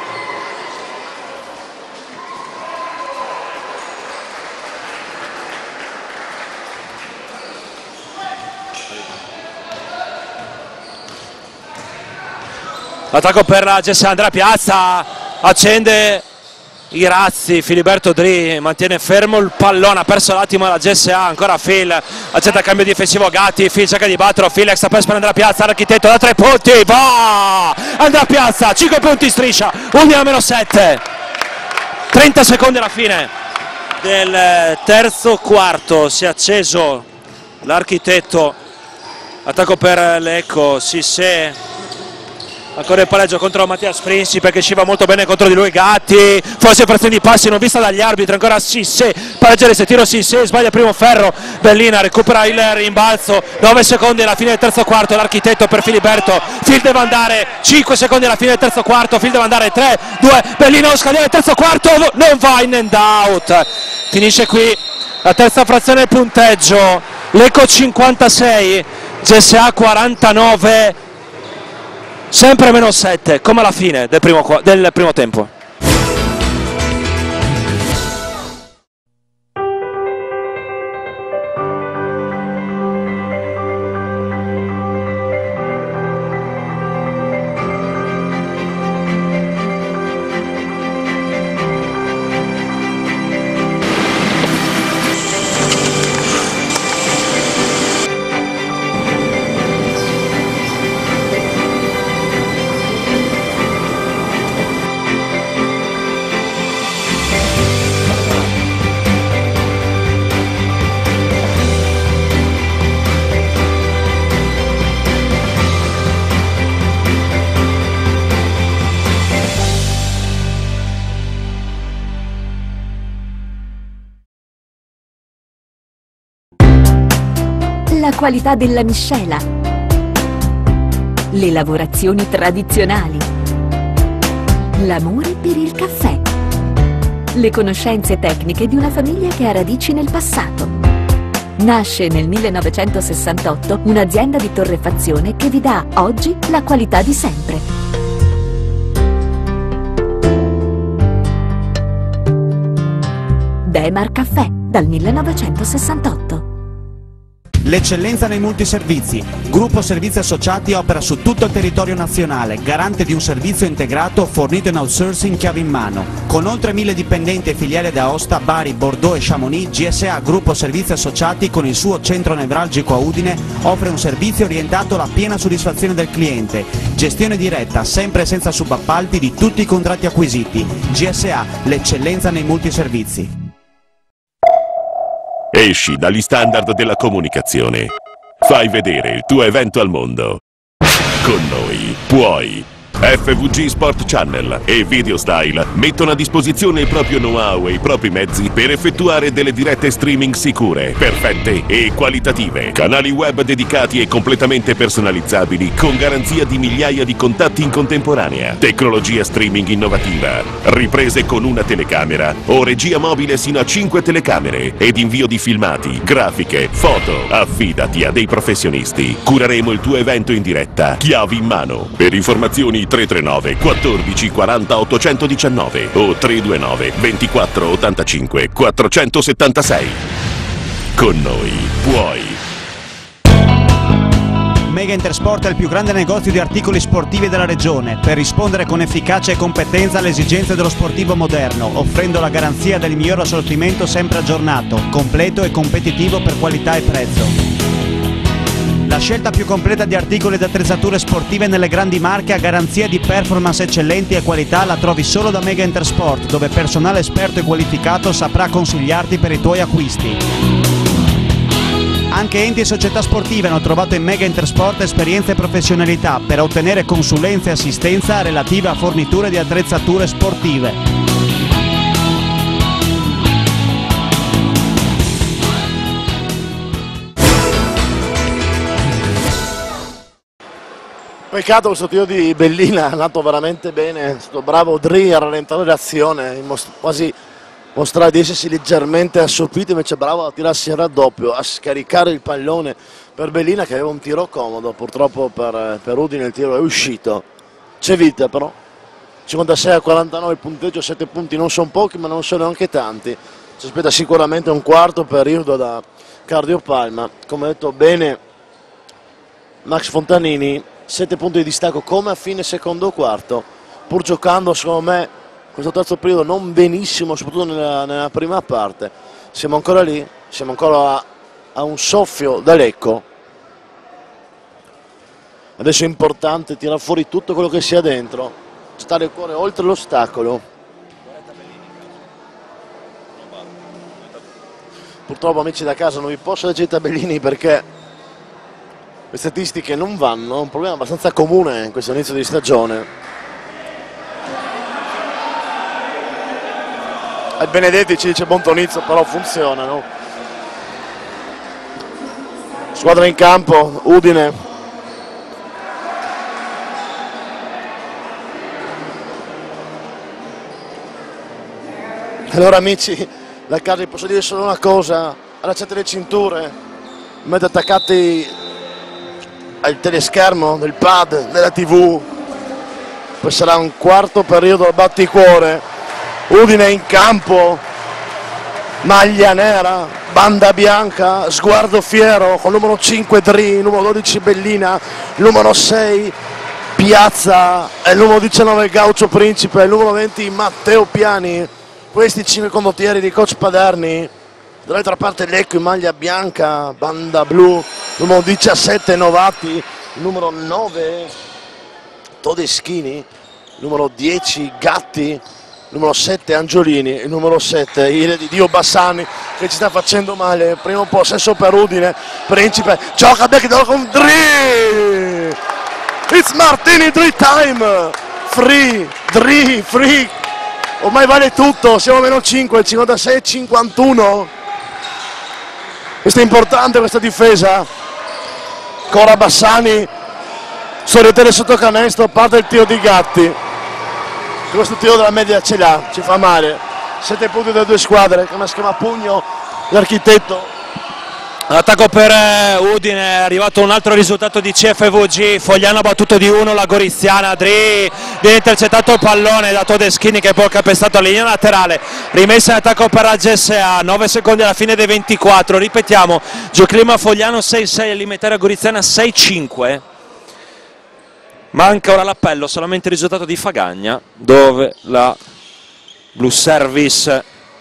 A: Attacco per la G S A, Andrea Piazza accende i razzi, Filiberto Dri mantiene fermo il pallone, ha perso l'attimo la G S A, ancora Phil, accetta il cambio difensivo Gatti, Phil cerca di battere, Phil extra pass per Andrea Piazza, l'architetto da tre punti, va! Andrea Piazza, cinque punti striscia, Udine a meno sette, trenta secondi alla fine del terzo quarto, si è acceso l'architetto, attacco per Lecco, Sissé Ancora il palleggio contro Mattias Principe che sciva molto bene contro di lui Gatti, forse frazione di passi non vista dagli arbitri, ancora Sissé, palleggia se tiro Sissé, sbaglia il primo ferro, Bellina recupera il rimbalzo, nove secondi alla fine del terzo quarto, l'architetto per Filiberto, Phil deve andare, cinque secondi alla fine del terzo quarto, Phil deve andare, tre, due, Bellina lo scadere, terzo quarto, non va in and out, finisce qui la terza frazione del punteggio, Lecco cinquantasei, G S A quarantanove, sempre meno sette, come alla fine del primo, del primo tempo.
I: La qualità della miscela, le lavorazioni tradizionali, l'amore per il caffè, le conoscenze tecniche di una famiglia che ha radici nel passato. Nasce nel millenovecentosessantotto un'azienda di torrefazione che vi dà oggi la qualità di sempre. Demar Caffè, dal millenovecentosessantotto.
H: L'eccellenza nei multiservizi. Gruppo Servizi Associati opera su tutto il territorio nazionale, garante di un servizio integrato fornito in outsourcing chiave in mano. Con oltre mille dipendenti e filiali da Aosta, Bari, Bordeaux e Chamonix, G S A Gruppo Servizi Associati con il suo centro nevralgico a Udine offre un servizio orientato alla piena soddisfazione del cliente. Gestione diretta, sempre senza subappalti di tutti i contratti acquisiti. G S A, l'eccellenza nei multiservizi.
J: Esci dagli standard della comunicazione. Fai vedere il tuo evento al mondo. Con noi puoi. F V G Sport Channel e Video Style mettono a disposizione il proprio know-how e i propri mezzi per effettuare delle dirette streaming sicure, perfette e qualitative. Canali web dedicati e completamente personalizzabili con garanzia di migliaia di contatti in contemporanea. Tecnologia streaming innovativa. Riprese con una telecamera o regia mobile sino a cinque telecamere ed invio di filmati, grafiche, foto. Affidati a dei professionisti. Cureremo il tuo evento in diretta, chiavi in mano. Per informazioni tre tre nove quattordici quaranta ottocentodiciannove o tre due nove ventiquattro ottantacinque quattrocentosettantasei. Con noi puoi.
H: Mega Intersport è il più grande negozio di articoli sportivi della regione per rispondere con efficacia e competenza alle esigenze dello sportivo moderno, offrendo la garanzia del miglior assortimento sempre aggiornato, completo e competitivo per qualità e prezzo. La scelta più completa di articoli ed attrezzature sportive nelle grandi marche a garanzia di performance eccellenti e qualità la trovi solo da Mega Intersport, dove personale esperto e qualificato saprà consigliarti per i tuoi acquisti. Anche enti e società sportive hanno trovato in Mega Intersport esperienza e professionalità per ottenere consulenza e assistenza relative a forniture di attrezzature sportive.
B: Peccato questo tiro di Bellina, è andato veramente bene, è stato bravo Dri a rallentare l'azione, quasi mostrare di essersi leggermente assopito, invece bravo a tirarsi il raddoppio, a scaricare il pallone per Bellina che aveva un tiro comodo, purtroppo per, per Udine il tiro è uscito, c'è vita però, cinquantasei a quarantanove il punteggio, sette punti non sono pochi ma non sono neanche tanti, ci aspetta sicuramente un quarto periodo da Cardiopalma, come ha detto bene Max Fontanini, sette punti di distacco come a fine secondo quarto, pur giocando secondo me questo terzo periodo non benissimo, soprattutto nella, nella prima parte. Siamo ancora lì, siamo ancora a, a un soffio da Lecco. Adesso è importante tirare fuori tutto quello che sia dentro, stare il cuore oltre l'ostacolo. Purtroppo amici da casa non vi posso leggere i tabellini perché le statistiche non vanno, un problema abbastanza comune in questo inizio di stagione. Al Benedetti ci dice buon tonizio, però funzionano. Squadra in campo, Udine. Allora amici, da casa vi posso dire solo una cosa, allacciate le cinture, mettete attaccati al teleschermo, del pad, della tivù, poi sarà un quarto periodo al batticuore, Udine in campo, maglia nera, banda bianca, sguardo fiero, con numero cinque Dri, numero dodici Bellina, numero sei Piazza, e il numero diciannove Gaucho Principe, il numero venti Matteo Piani. Questi cinque condottieri di coach Paderni. Dall'altra parte Lecco in maglia bianca, banda blu, numero diciassette Novati, numero nove Todeschini, numero dieci Gatti, numero sette Angiolini, il numero sette Ire di Dio Bassani, che ci sta facendo male. Primo possesso per Udine, Principe, gioca back door con Dri! It's Martini Dri time! Free, Dri, free! Ormai vale tutto, siamo a meno cinque, cinquantasei cinquantuno. Questo è importante, questa difesa. Cora Bassani, sorrietele sotto canestro, parte il tiro di Gatti. Questo tiro della media ce l'ha, ci fa male. Sette punti dalle due squadre, con una schema a pugno l'architetto.
A: Attacco per Udine, è arrivato un altro risultato di C F V G, Fogliano ha battuto di uno la Goriziana, Dri viene intercettato il pallone da Todeschini che poi ha calpestato la linea laterale, rimessa in attacco per la G S A, nove secondi alla fine dei ventiquattro, ripetiamo, Gioclima Fogliano sei sei, Alimentaria Goriziana sei cinque, manca ora l'appello, solamente il risultato di Fagagna, dove la Blue Service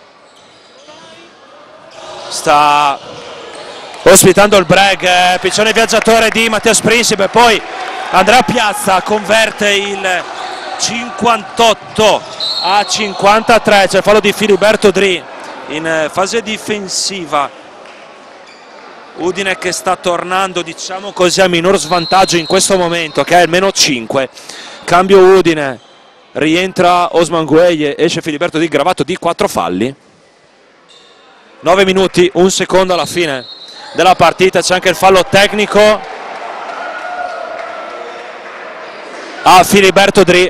A: sta ospitando il break, eh, piccione viaggiatore di Mattias Principe, poi Andrea Piazza converte il cinquantotto a cinquantatré, c'è il fallo di Filiberto Dri in eh, fase difensiva. Udine che sta tornando, diciamo così, a minor svantaggio in questo momento, che è il meno cinque. Cambio Udine, rientra Osman Gueye, esce Filiberto Dri, gravato di quattro falli. nove minuti, un secondo alla fine della partita, c'è anche il fallo tecnico a Filiberto Dri.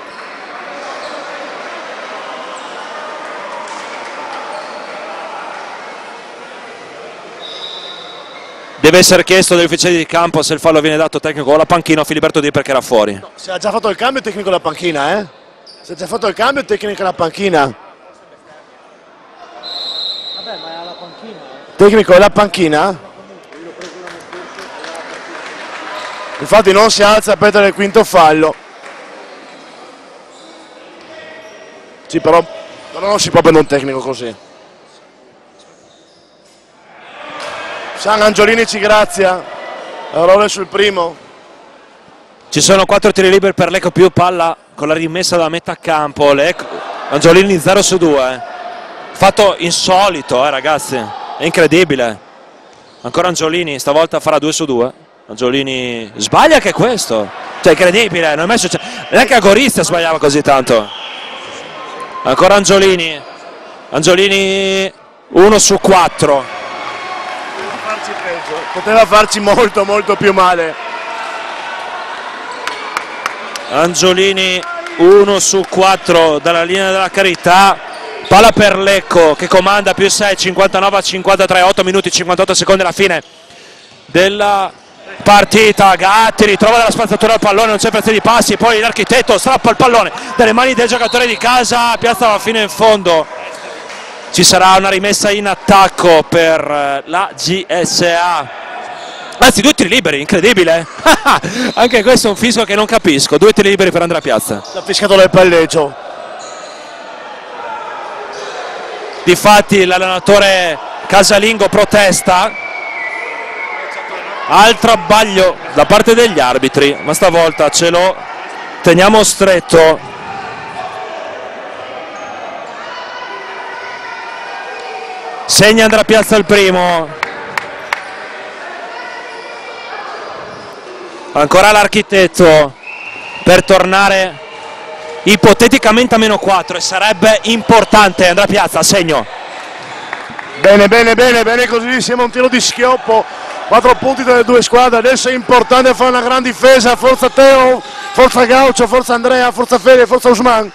A: Deve essere chiesto dagli ufficiali di campo se il fallo viene dato tecnico o alla panchina a Filiberto Dri, perché era fuori.
B: No, si è già fatto il cambio tecnico alla panchina, eh? Si è già fatto il cambio tecnico alla panchina. Vabbè, ma è alla panchina. Tecnico è la panchina? Infatti non si alza per il quinto fallo. Sì, però, però non si può prendere un tecnico così. San Angiolini ci grazia. Errore sul primo.
A: Ci sono quattro tiri liberi per Lecco più palla con la rimessa da metà campo. Lecco, Angiolini zero su due. Fatto insolito, eh, ragazzi. È incredibile, ancora Angiolini, stavolta farà due su due. Angiolini sbaglia anche questo, cioè incredibile, non è mai successo, neanche a Gorizia sbagliava così tanto. Ancora Angiolini, Angiolini uno su quattro.
B: Poteva farci peggio, poteva farci molto molto più male.
A: Angiolini uno su quattro dalla linea della carità. Palla per Lecco che comanda, più sei, cinquantanove a cinquantatré, otto minuti cinquantotto secondi alla fine della partita. Gatti ritrova dalla spazzatura il pallone, non c'è prezzo di passi, poi l'architetto strappa il pallone dalle mani del giocatore di casa, Piazza va fino in fondo. Ci sarà una rimessa in attacco per la G S A, anzi due tiri liberi, incredibile. Anche questo è un fischio che non capisco, due tiri liberi per Andrea Piazza.
B: L'ha fischiato del palleggio.
A: Difatti l'allenatore casalingo protesta, altro abbaglio da parte degli arbitri, ma stavolta ce lo teniamo stretto. Segna Andrea Piazza il primo. Ancora l'architetto per tornare ipoteticamente a meno quattro e sarebbe importante. Andrea Piazza, segno.
B: Bene, bene, bene, bene così, siamo a un tiro di schioppo, quattro punti dalle due squadre, adesso è importante fare una gran difesa, forza Teo, forza Gaucho, forza Andrea, forza Fede, forza Usman.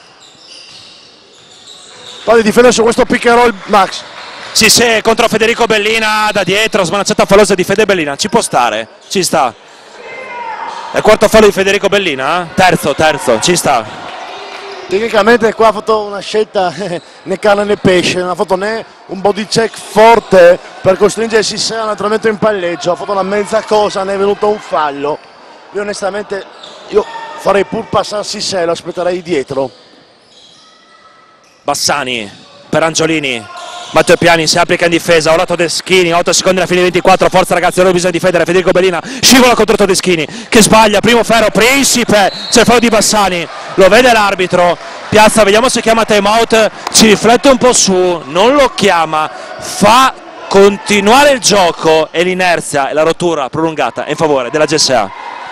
B: Poi di difendere su questo pick and roll Max.
A: Sì, sì, contro Federico Bellina da dietro, smanacciata fallosa di Fede Bellina, ci può stare, ci sta. È il quarto fallo di Federico Bellina? Terzo, terzo, ci sta.
B: Tecnicamente qua ha fatto una scelta né carne né pesce, non ha fatto né un body check forte per costringere Sissè naturalmente in palleggio, ha fatto una mezza cosa, ne è venuto un fallo. Io onestamente io farei pur passare Sissè, lo aspetterei dietro.
A: Bassani per Angiolini. Matteo Piani si applica in difesa, ora Todeschini, otto secondi alla fine ventiquattro, forza ragazzi, ora bisogna difendere, Federico Bellina scivola contro Todeschini che sbaglia, primo ferro, Principe, c'è il fallo di Bassani, lo vede l'arbitro, Piazza, vediamo se chiama time out, ci riflette un po' su, non lo chiama, fa continuare il gioco e l'inerzia e la rottura prolungata è in favore della G S A.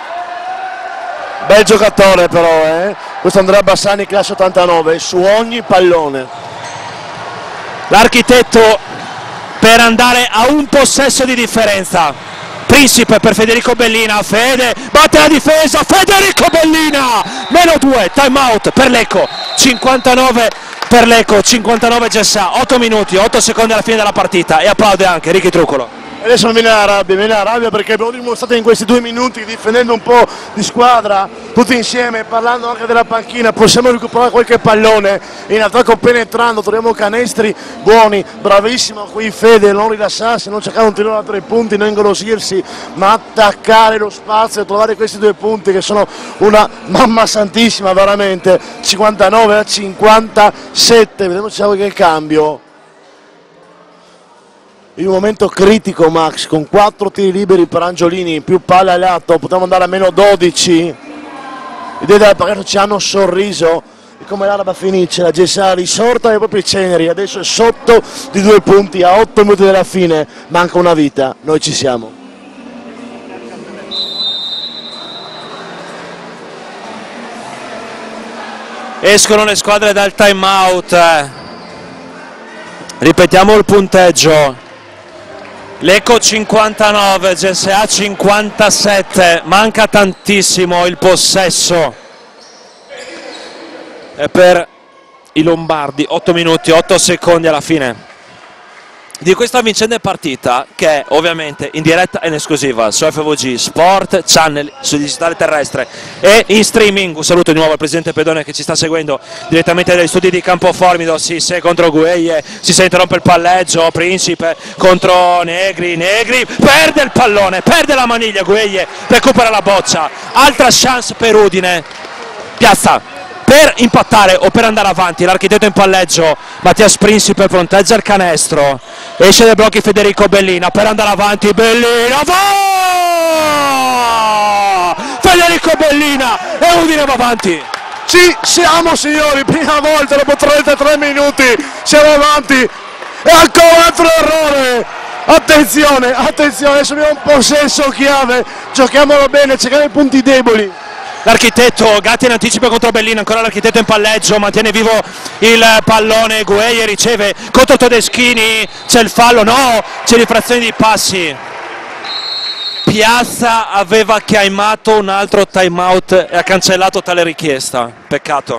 B: Bel giocatore però, eh? Questo Andrea Bassani classe ottantanove, su ogni pallone.
A: L'architetto per andare a un possesso di differenza. Principe per Federico Bellina, Fede batte la difesa, Federico Bellina, meno due, time out per Lecco, cinquantanove per Lecco, cinquantanove G S A, otto minuti, otto secondi alla fine della partita e applaude anche Ricky Truccolo.
B: Adesso non viene la rabbia, viene la rabbia perché abbiamo dimostrato in questi due minuti, difendendo un po' di squadra, tutti insieme, parlando anche della panchina, possiamo recuperare qualche pallone, in attacco penetrando, troviamo canestri buoni, bravissimo qui Fede, non rilassarsi, non cercare un tiro da tre punti, non ingolosirsi, ma attaccare lo spazio e trovare questi due punti che sono una mamma santissima veramente, cinquantanove a cinquantasette, vediamo se c'è qualche cambio. In un momento critico Max, con quattro tiri liberi per Angiolini, più palle a lato, potevamo andare a meno dodici. I due della Pagato ci hanno sorriso e come l'araba finisce, la G S A risorta ai propri ceneri, adesso è sotto di due punti a otto minuti dalla fine, manca una vita, noi ci siamo.
A: Escono le squadre dal time out, ripetiamo il punteggio. Lecco cinquantanove, G S A cinquantasette, manca tantissimo il possesso e per i lombardi, otto minuti, otto secondi alla fine di questa vincente partita che ovviamente in diretta e in esclusiva su F V G Sport Channel, su digitale terrestre e in streaming. Un saluto di nuovo al presidente Pedone che ci sta seguendo direttamente dagli studi di Campo Formido. Sissè contro Gueye, si interrompe il palleggio, Principe contro Negri, Negri perde il pallone, perde la maniglia, Gueye recupera la boccia, altra chance per Udine, Piazza per impattare o per andare avanti, l'architetto in palleggio, Mattias Principe fronteggia il canestro, esce dai blocchi Federico Bellina per andare avanti, Bellina va! Federico Bellina e Udine va avanti.
B: Ci siamo signori, prima volta dopo trentatré minuti, siamo avanti e ancora un altro errore. Attenzione, attenzione, adesso abbiamo un possesso chiave, giochiamolo bene, cerchiamo i punti deboli.
A: L'architetto, Gatti in anticipo contro Bellina, ancora l'architetto in palleggio, mantiene vivo il pallone, Gueye riceve contro Todeschini, c'è il fallo, no, c'è rifrazione di passi. Piazza aveva chiamato un altro time out e ha cancellato tale richiesta, peccato.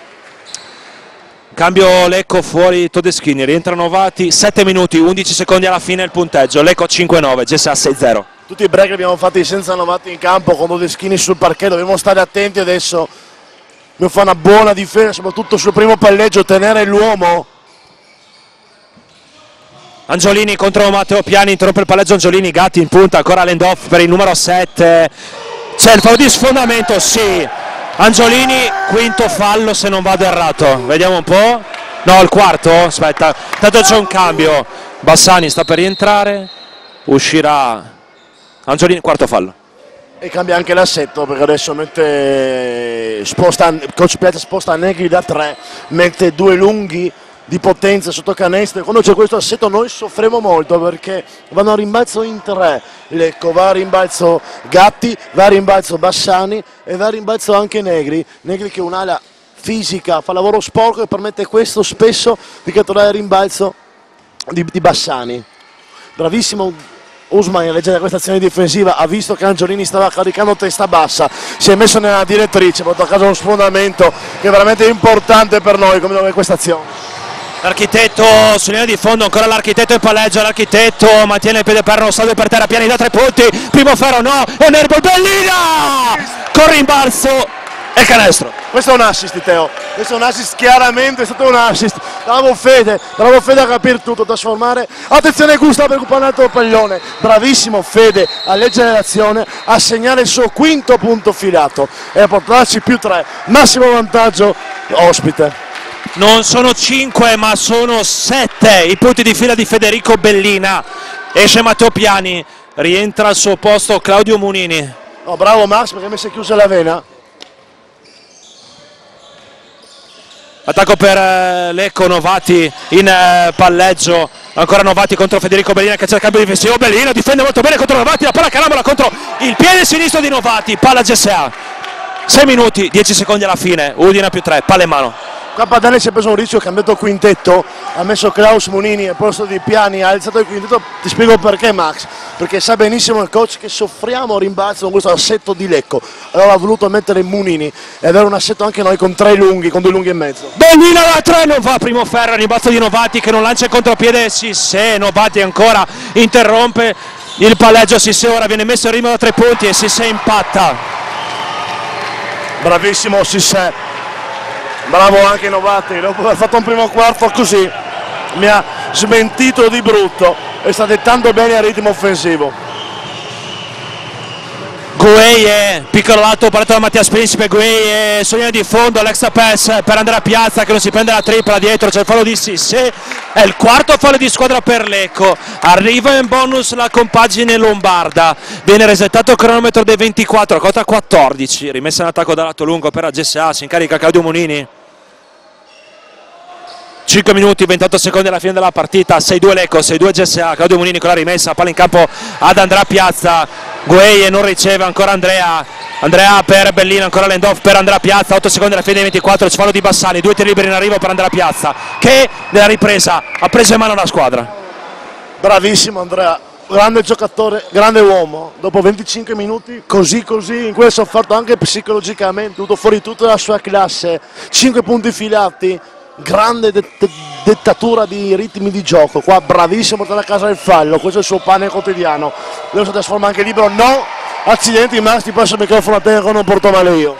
A: Cambio Lecco fuori Todeschini, rientrano Novati, sette minuti, undici secondi alla fine il punteggio, Lecco cinque nove, G S A sei zero.
B: Tutti i break li abbiamo fatti senza Novati in campo, con Todeschini sul parquet, dobbiamo stare attenti adesso, dobbiamo fare una buona difesa, soprattutto sul primo palleggio, tenere l'uomo.
A: Angiolini contro Matteo Piani, interrompe il palleggio Angiolini, Gatti in punta, ancora l'end-off per il numero sette, c'è il fallo di sfondamento, sì, Angiolini, quinto fallo se non vado errato, vediamo un po', no il quarto, aspetta, tanto c'è un cambio, Bassani sta per rientrare, uscirà Angiolini, quarto fallo.
B: E cambia anche l'assetto perché adesso mette, sposta, Coach Piazza sposta Negri da tre, mette due lunghi di potenza sotto canestro. Quando c'è questo assetto noi soffriamo molto perché vanno a rimbalzo in tre. Lecco, va a rimbalzo Gatti, va a rimbalzo Bassani e va a rimbalzo anche Negri. Negri che è un'ala fisica, fa lavoro sporco e permette questo spesso di catturare il rimbalzo di, di Bassani. Bravissimo Usman in leggera questa azione difensiva, ha visto che Angiolini stava caricando testa bassa, si è messo nella direttrice, ha portato a casa uno sfondamento che è veramente importante per noi come questa azione.
A: L'architetto su linea di fondo, ancora l'architetto in palleggio, l'architetto mantiene il piede per non salve per terra, piani da tre punti, primo ferro no, è Nervo, Bellina! Con rimbalzo e il canestro.
B: Questo è un assist Teo, questo è un assist, chiaramente è stato un assist, bravo Fede, bravo Fede a capire tutto, trasformare, attenzione Gustavo per recuperare un altro pallone, bravissimo Fede a leggere l'azione, a segnare il suo quinto punto filato e a portarci più tre, massimo vantaggio ospite.
A: Non sono cinque ma sono sette i punti di fila di Federico Bellina, esce Matteo Piani, rientra al suo posto Claudio Munini.
B: Oh, bravo Max perché mi si è chiusa la vena.
A: Attacco per eh, Lecco, Novati in eh, palleggio, ancora Novati contro Federico Bellina che c'è il cambio difensivo, Bellina difende molto bene contro Novati, la palla carambola contro il piede sinistro di Novati, palla G S A, sei minuti, dieci secondi alla fine, Udine più tre, palla in mano.
B: Qua Padane si è preso un rischio, ha cambiato il quintetto, ha messo Klaus Munini al posto di Piani, ha alzato il quintetto, ti spiego perché Max, perché sa benissimo il coach che soffriamo a rimbalzo con questo assetto di Lecco, allora ha voluto mettere Munini e avere un assetto anche noi con tre lunghi, con due lunghi e mezzo.
A: Bellina da tre, non va, primo ferro, rimbalzo di Novati che non lancia il contropiede, Sissé, Novati ancora interrompe il palleggio, Sissé ora viene messo in rima da tre punti e Sissé impatta.
B: Bravissimo Sissé. Bravo anche Novati, dopo aver fatto un primo quarto così mi ha smentito di brutto e sta dettando bene il ritmo offensivo.
A: Gueye, piccolo lato, paletto da Mattias Principe, Gueye, soglia di fondo, l'extra pass per Andrea Piazza che non si prende la tripla, dietro c'è il fallo di Sissé, è il quarto fallo di squadra per Lecco, arriva in bonus la compagine lombarda, viene resettato il cronometro dei ventiquattro, quota quattordici, rimessa in attacco da lato lungo per la G S A, si incarica Claudio Munini. cinque minuti, ventotto secondi alla fine della partita, sei due Lecco, sei due G S A, Claudio Munini con la rimessa, palla in campo ad Andrea Piazza, Gueye non riceve, ancora Andrea, Andrea per Bellina, ancora l'end-off per Andrea Piazza, otto secondi alla fine dei ventiquattro, ci fallo di Bassani, due tiri liberi in arrivo per Andrea Piazza, che nella ripresa ha preso in mano la squadra.
B: Bravissimo Andrea, grande giocatore, grande uomo, dopo venticinque minuti così così, in cui ha sofferto anche psicologicamente, tutto fuori tutta la sua classe, cinque punti filati, grande det dettatura di ritmi di gioco, qua bravissimo a portare a casa il fallo, questo è il suo pane quotidiano, lo si trasforma anche libero, no, accidenti Max, ti passo il microfono a te che non porto male io.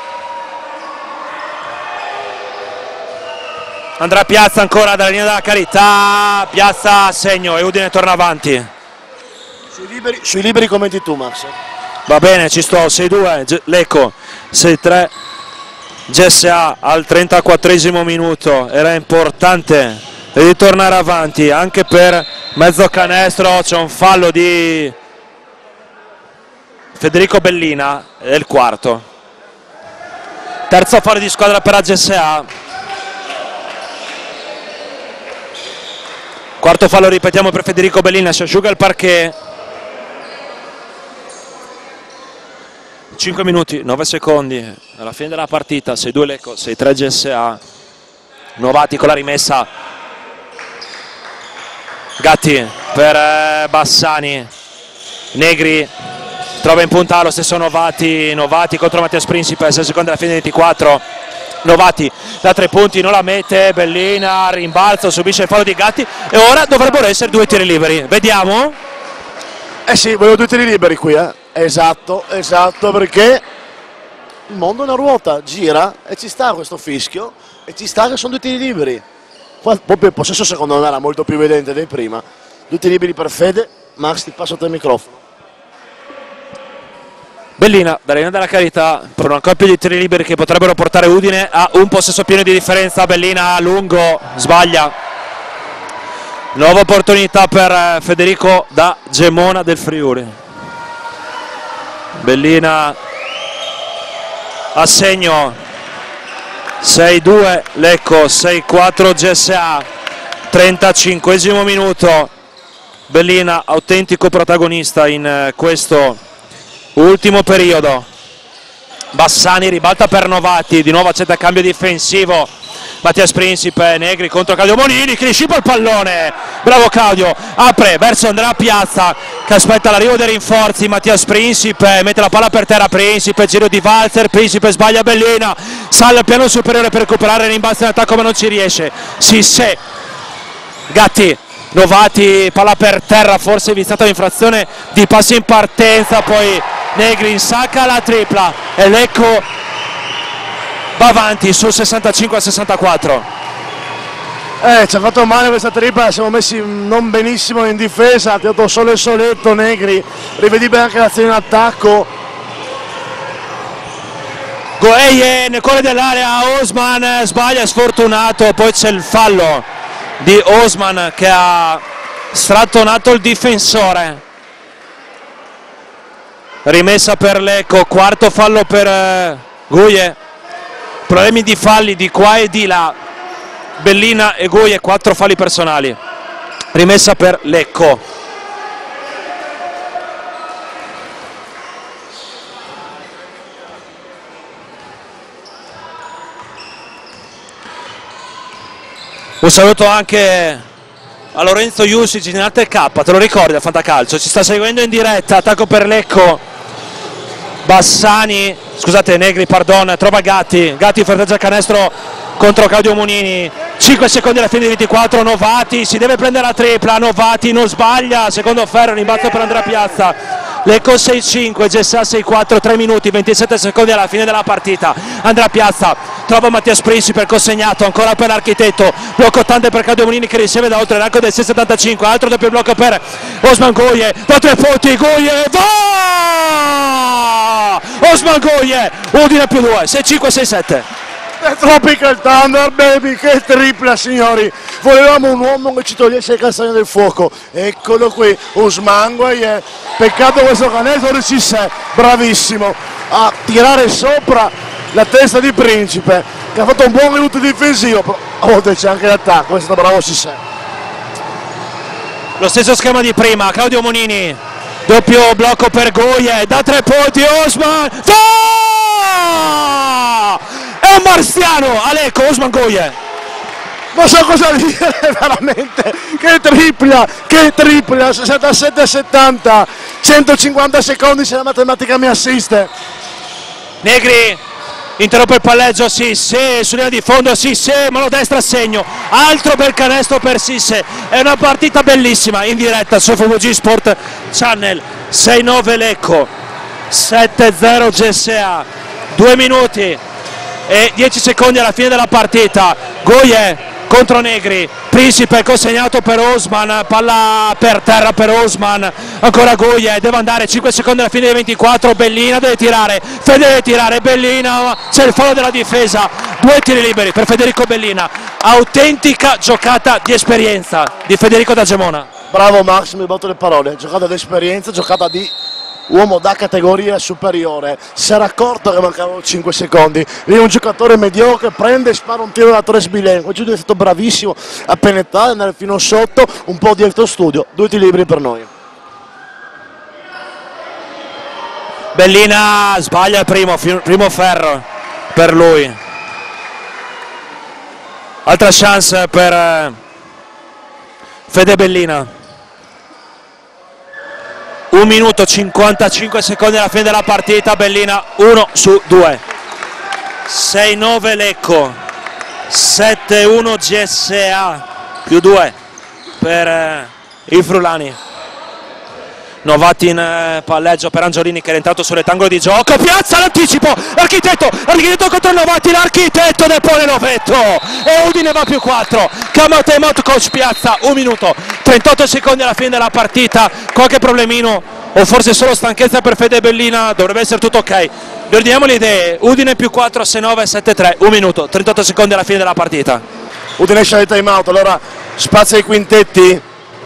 A: Andrea Piazza ancora dalla linea della carità, Piazza segno e Udine torna avanti.
B: Sui liberi, sui liberi commenti tu Max.
A: Va bene, ci sto, sei due, Lecco, sei tre. G S A al trentaquattresimo minuto, era importante ritornare avanti anche per mezzo canestro, c'è un fallo di Federico Bellina, è il quarto, terzo fallo di squadra per la G S A, quarto fallo ripetiamo per Federico Bellina, si asciuga il parquet. cinque minuti, nove secondi alla fine della partita, sei due Lecco, sei tre G S A, Novati con la rimessa, Gatti per Bassani, Negri trova in punta lo stesso Novati, Novati contro Mattias Principe, sei secondi alla fine dei ventiquattro, Novati da tre punti non la mette, Bellina rimbalzo, subisce il fallo di Gatti e ora dovrebbero essere due tiri liberi, vediamo.
B: Eh sì, volevo due tiri liberi qui, eh. Esatto, esatto, perché il mondo è una ruota, gira e ci sta questo fischio e ci sta che sono due tiri liberi. Poi proprio il possesso secondo me era molto più evidente di prima. Due tiri liberi per Fede, Max ti passo a te il microfono.
A: Bellina, dalla linea della carità, per una coppia di tiri liberi che potrebbero portare Udine a un possesso pieno di differenza, Bellina a lungo, sbaglia. Nuova opportunità per Federico da Gemona del Friuli. Bellina a segno, sei due Lecco, sei quattro G S A, trentacinquesimo minuto, Bellina autentico protagonista in questo ultimo periodo. Bassani ribalta per Novati, di nuovo accetta il cambio difensivo, Mattias Principe, Negri contro Claudio Monini, che discipa il pallone, bravo Claudio, apre verso Andrea Piazza che aspetta l'arrivo dei rinforzi, Mattias Principe mette la palla per terra, Principe, giro di Walter, Principe sbaglia Bellina, sale al piano superiore per recuperare il rimbalzo in attacco ma non ci riesce, Sisse, Gatti, Novati, palla per terra, forse viziata l'infrazione di passi in partenza, poi Negri insacca la tripla e Lecco va avanti sul sessantacinque a sessantaquattro.
B: Eh, ci ha fatto male questa tripla, siamo messi non benissimo in difesa, ha tirato solo il soletto Negri, rivedibile anche l'azione in attacco.
A: Goeye nel cuore dell'area, Osman sbaglia, sfortunato, poi c'è il fallo di Osman che ha strattonato il difensore. Rimessa per Lecco, quarto fallo per eh, Goye, problemi di falli di qua e di là, Bellina e Goye, quattro falli personali, rimessa per Lecco. Un saluto anche a Lorenzo Iusic in Arte K, te lo ricordi al Fantacalcio, ci sta seguendo in diretta, attacco per Lecco, Bassani, scusate Negri, pardon, trova Gatti, Gatti ferteggia il canestro contro Claudio Monini, cinque secondi alla fine di ventiquattro, Novati, si deve prendere la tripla, Novati non sbaglia, secondo ferro, rimbalzo per Andrea Piazza, Lecco sei cinque, G S A sei quattro, tre minuti, ventisette secondi alla fine della partita, Andrea Piazza trova Mattias Principe, consegnato ancora per l'Architetto, blocco ottanta per Claudio Monini che riceve da oltre l'arco del sei settantacinque, altro doppio blocco per Osman Goye, da tre punti, Goye, va! Osman Goye, Udine più due, sei cinque sei sette.
B: Tropical Thunder, baby, che tripla signori, volevamo un uomo che ci togliesse il castagno del fuoco, eccolo qui, Osman Goye, peccato questo canestro di Sisse, bravissimo a tirare sopra la testa di Principe, che ha fatto un buon minuto difensivo, però a volte c'è anche l'attacco, è stato bravo Sisse.
A: Lo stesso schema di prima, Claudio Monini, doppio blocco per Goye, da tre punti, Osman, va! È un marziano, Lecco, Osman Goye.
B: Non so cosa dire veramente, che tripla, che tripla, sessantasette a settanta, centocinquanta secondi se la matematica mi assiste.
A: Negri interrompe il palleggio, Sisse, su linea di fondo, Sisse, mano destra segno, altro bel canestro per Sisse, è una partita bellissima in diretta su F V G Sport Channel, sei nove Lecco, sette zero G S A, due minuti e dieci secondi alla fine della partita, Goye contro Negri, Principe consegnato per Osman, palla per terra per Osman, ancora Goye, deve andare, cinque secondi alla fine dei ventiquattro, Bellina deve tirare, Fede deve tirare, Bellina, c'è il fallo della difesa, due tiri liberi per Federico Bellina, autentica giocata di esperienza di Federico da Gemona.
B: Bravo Max, mi botto le parole, giocata di esperienza, giocata di uomo da categoria superiore, si era accorto che mancavano cinque secondi, lì un giocatore mediocre prende e spara un tiro da tre sbilenco, Giudice è stato bravissimo a penetrare, andare fino sotto, un po' dietro studio, due tiri liberi per noi.
A: Bellina sbaglia il primo, primo ferro per lui, altra chance per Fede Bellina. un minuto cinquantacinque secondi alla fine della partita, Bellina uno su due, sei nove Lecco, sette uno G S A, più due per eh, i Frulani. Novati in eh, palleggio per Angiolini che è entrato sul rettangolo di gioco, Piazza l'anticipo, l'Architetto, l'Architetto contro Novati, l'Architetto depone l'ovetto e Udine va più quattro, cambio time out coach Piazza, un minuto, trentotto secondi alla fine della partita, qualche problemino o forse solo stanchezza per Fede Bellina, dovrebbe essere tutto ok. Riordiniamo le idee, Udine più quattro, sei nove, sette tre, un minuto, trentotto secondi alla fine della partita.
B: Udine esce dai time out, allora spazio ai quintetti,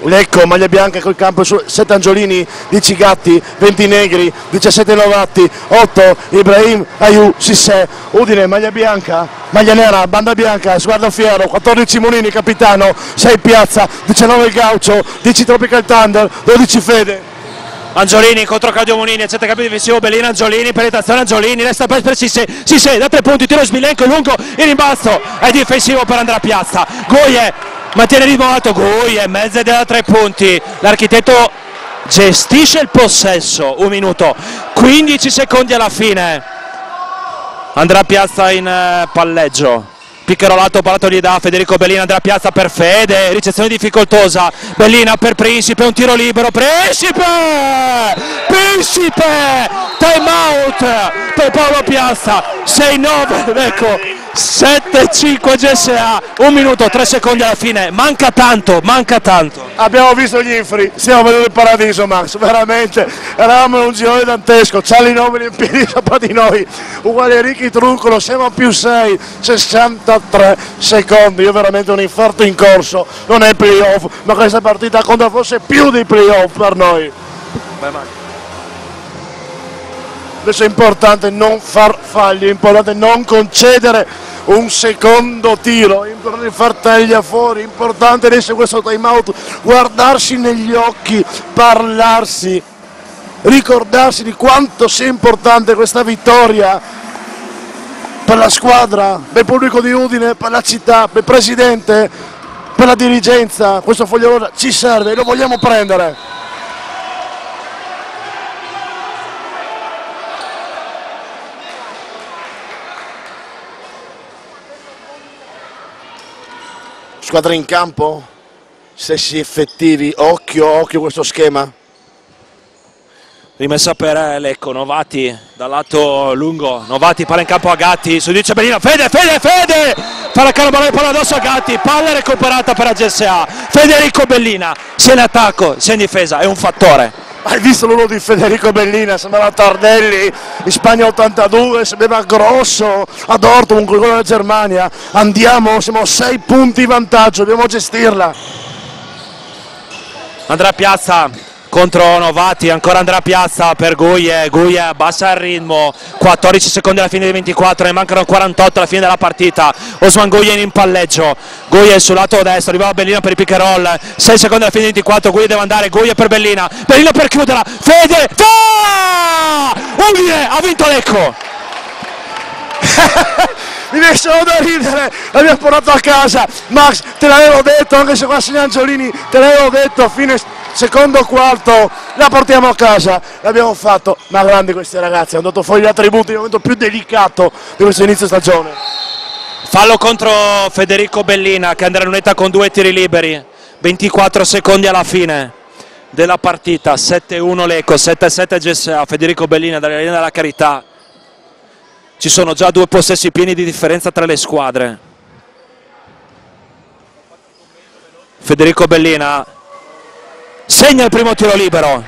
B: Lecco, maglia bianca col campo su sette Angiolini, dieci Gatti, venti Negri, diciassette Novatti, otto Ibrahim Ayu Sissè. Udine, maglia bianca, maglia nera, banda bianca, sguardo fiero, quattordici Munini capitano, sei Piazza, diciannove Gaucio, dieci Tropical Thunder, dodici Fede.
A: Angiolini contro Claudio Munini, accetta il capo difensivo Bellina, Angiolini, penetrazione Angiolini, resta per Sissè, Sissè da tre punti, tiro sbilenco lungo, il rimbalzo è difensivo per Andrea Piazza. Goie mantiene il ritmo alto, Goie, mezza da tre punti, l'architetto gestisce il possesso, un minuto, quindici secondi alla fine. Andrea Piazza in eh, palleggio. Piccherolato, parlato gli da Federico Bellina, Andrea Piazza per Fede, ricezione difficoltosa, Bellina per Principe, un tiro libero, Principe! Principe! Time out per Paolo Piazza, sei nove, ecco, sette cinque G S A, un minuto, tre secondi alla fine, manca tanto, manca tanto.
B: Abbiamo visto gli infri, stiamo vedendo il paradiso Max, veramente, eravamo in un girone dantesco, Ciali Nobili in piedi sopra di noi, uguale Ricky Truncolo, siamo a più sei, sessantatré secondi, io veramente un infarto in corso, non è playoff, ma questa partita conta forse più di playoff per noi. Adesso è importante non far falli, è importante non concedere un secondo tiro, è importante far taglia fuori, è importante adesso questo time out, guardarsi negli occhi, parlarsi, ricordarsi di quanto sia importante questa vittoria per la squadra, per il pubblico di Udine, per la città, per il presidente, per la dirigenza. Questo foglio rosa ci serve e lo vogliamo prendere. Squadra in campo, stessi effettivi, occhio, occhio questo schema.
A: Rimessa per Lecco, Novati dal lato lungo, Novati palla in campo a Gatti, su dice Bellina, Fede, Fede, Fede! Fa la cannonata e palla addosso a Gatti, palla recuperata per la G S A, Federico Bellina, sia in attacco sia in difesa, è un fattore.
B: Hai visto l'uno di Federico Bellina, sembrava Tardelli in Spagna ottantadue, sembrava grosso a Dortmund con quello della Germania. Andiamo, siamo a sei punti in vantaggio, dobbiamo gestirla.
A: Andrea Piazza contro Novati, ancora Andrea Piazza per Goie, Goie abbassa il ritmo, quattordici secondi alla fine dei ventiquattro, ne mancano quarantotto alla fine della partita. Osman Goie in palleggio, Goie sul lato destro, arrivava Bellina per il pick and roll, sei secondi alla fine dei ventiquattro, Goie deve andare, Goie per Bellina, Bellina per chiuderla, Fede, fa! Udine, ha vinto Lecco!
B: Mi viene solo da ridere, l'abbiamo portato a casa, Max, te l'avevo detto, anche se qua segna Angiolini, te l'avevo detto, fine secondo quarto, la portiamo a casa, l'abbiamo fatto, ma grandi questi ragazzi, hanno dato fuori gli attributi nel momento più delicato di questo inizio stagione.
A: Fallo contro Federico Bellina che andrà in lunetta con due tiri liberi, ventiquattro secondi alla fine della partita, sette uno Lecco, sette sette G S A, Federico Bellina dalla linea della Carità. Ci sono già due possessi pieni di differenza tra le squadre. Federico Bellina segna il primo tiro libero.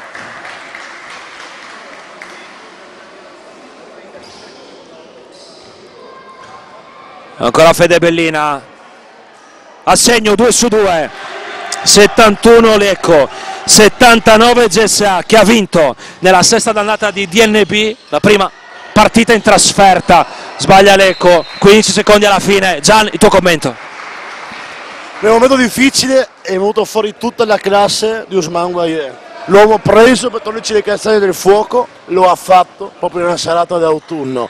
A: Ancora Fede Bellina. A segno due su due. settantuno Lecco, settantanove G S A che ha vinto nella sesta d'andata di D N B, la prima partita in trasferta. Sbaglia Lecco, quindici secondi alla fine. Gian, il tuo commento?
B: Nel momento difficile è venuto fuori tutta la classe di Ousmane Goye. L'uomo preso per toglierci le castagne del fuoco, lo ha fatto proprio in una serata d'autunno.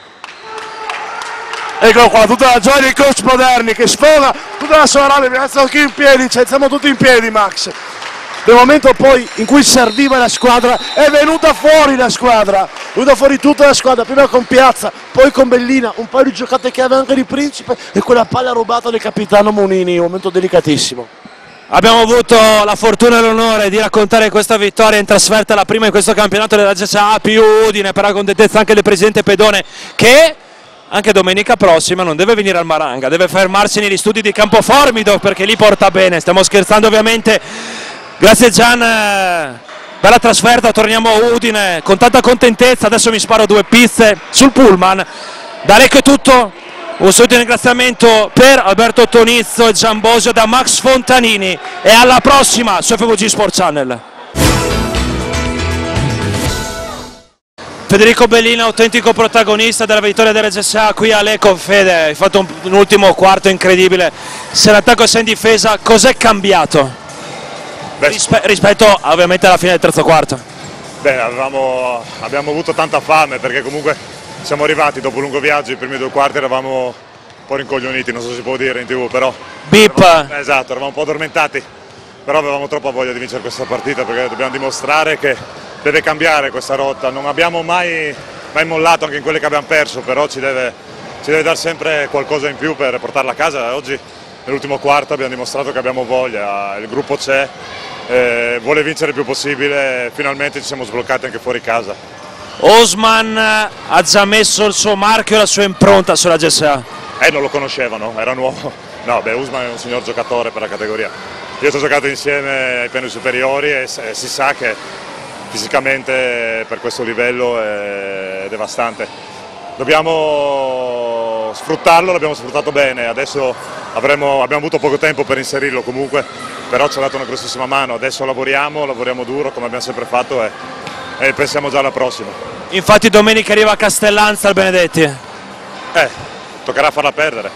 B: Ecco qua, tutta la gioia dei coach moderni che sfoga tutta la sua rabbia, abbiamo alzato qui in piedi, cioè siamo tutti in piedi Max. Nel momento poi in cui serviva la squadra è venuta fuori la squadra, è venuta fuori tutta la squadra, prima con Piazza, poi con Bellina, un paio di giocate che aveva anche di Principe e quella palla rubata del capitano Munini, un momento delicatissimo.
A: Abbiamo avuto la fortuna e l'onore di raccontare questa vittoria in trasferta, la prima in questo campionato della G S A più Udine, per la contentezza anche del presidente Pedone che anche domenica prossima non deve venire al Maranga, deve fermarsi negli studi di Campoformido perché lì porta bene, stiamo scherzando ovviamente. Grazie Gian, bella trasferta, torniamo a Udine con tanta contentezza, adesso mi sparo due pizze sul pullman. Da Lecco è tutto, Un saluto e un ringraziamento per Alberto Tonizzo e Giambosio da Max Fontanini e alla prossima su F V G Sport Channel. Federico Bellina, autentico protagonista della vittoria dell'R G S A qui a Lecco. Fede, hai fatto un, un ultimo quarto incredibile, sia in attacco sia in difesa, cos'è cambiato Rispe rispetto ovviamente alla fine del terzo quarto?
K: Beh, avevamo, abbiamo avuto tanta fame perché comunque siamo arrivati dopo un lungo viaggio, i primi due quarti eravamo un po' rincoglioniti, non so se si può dire in tv, però...
A: Beep!
K: Eravamo, esatto, eravamo un po' addormentati, però avevamo troppa voglia di vincere questa partita perché dobbiamo dimostrare che deve cambiare questa rotta, non abbiamo mai, mai mollato anche in quelle che abbiamo perso, però ci deve, ci deve dare sempre qualcosa in più per portarla a casa. Oggi nell'ultimo quarto abbiamo dimostrato che abbiamo voglia, il gruppo c'è, eh, vuole vincere il più possibile, finalmente ci siamo sbloccati anche fuori casa.
A: Osman ha già messo il suo marchio e la sua impronta sulla G S A.
K: Eh, non lo conoscevano, era nuovo. No, beh, Usman è un signor giocatore per la categoria. Io ci ho giocato insieme ai piani superiori e, e si sa che fisicamente per questo livello è devastante. Dobbiamo sfruttarlo, l'abbiamo sfruttato bene, adesso avremo, abbiamo avuto poco tempo per inserirlo comunque, però ci ha dato una grossissima mano, adesso lavoriamo, lavoriamo duro come abbiamo sempre fatto e, e pensiamo già alla prossima.
A: Infatti domenica arriva a Castellanza al Benedetti.
K: Eh, toccherà farla perdere.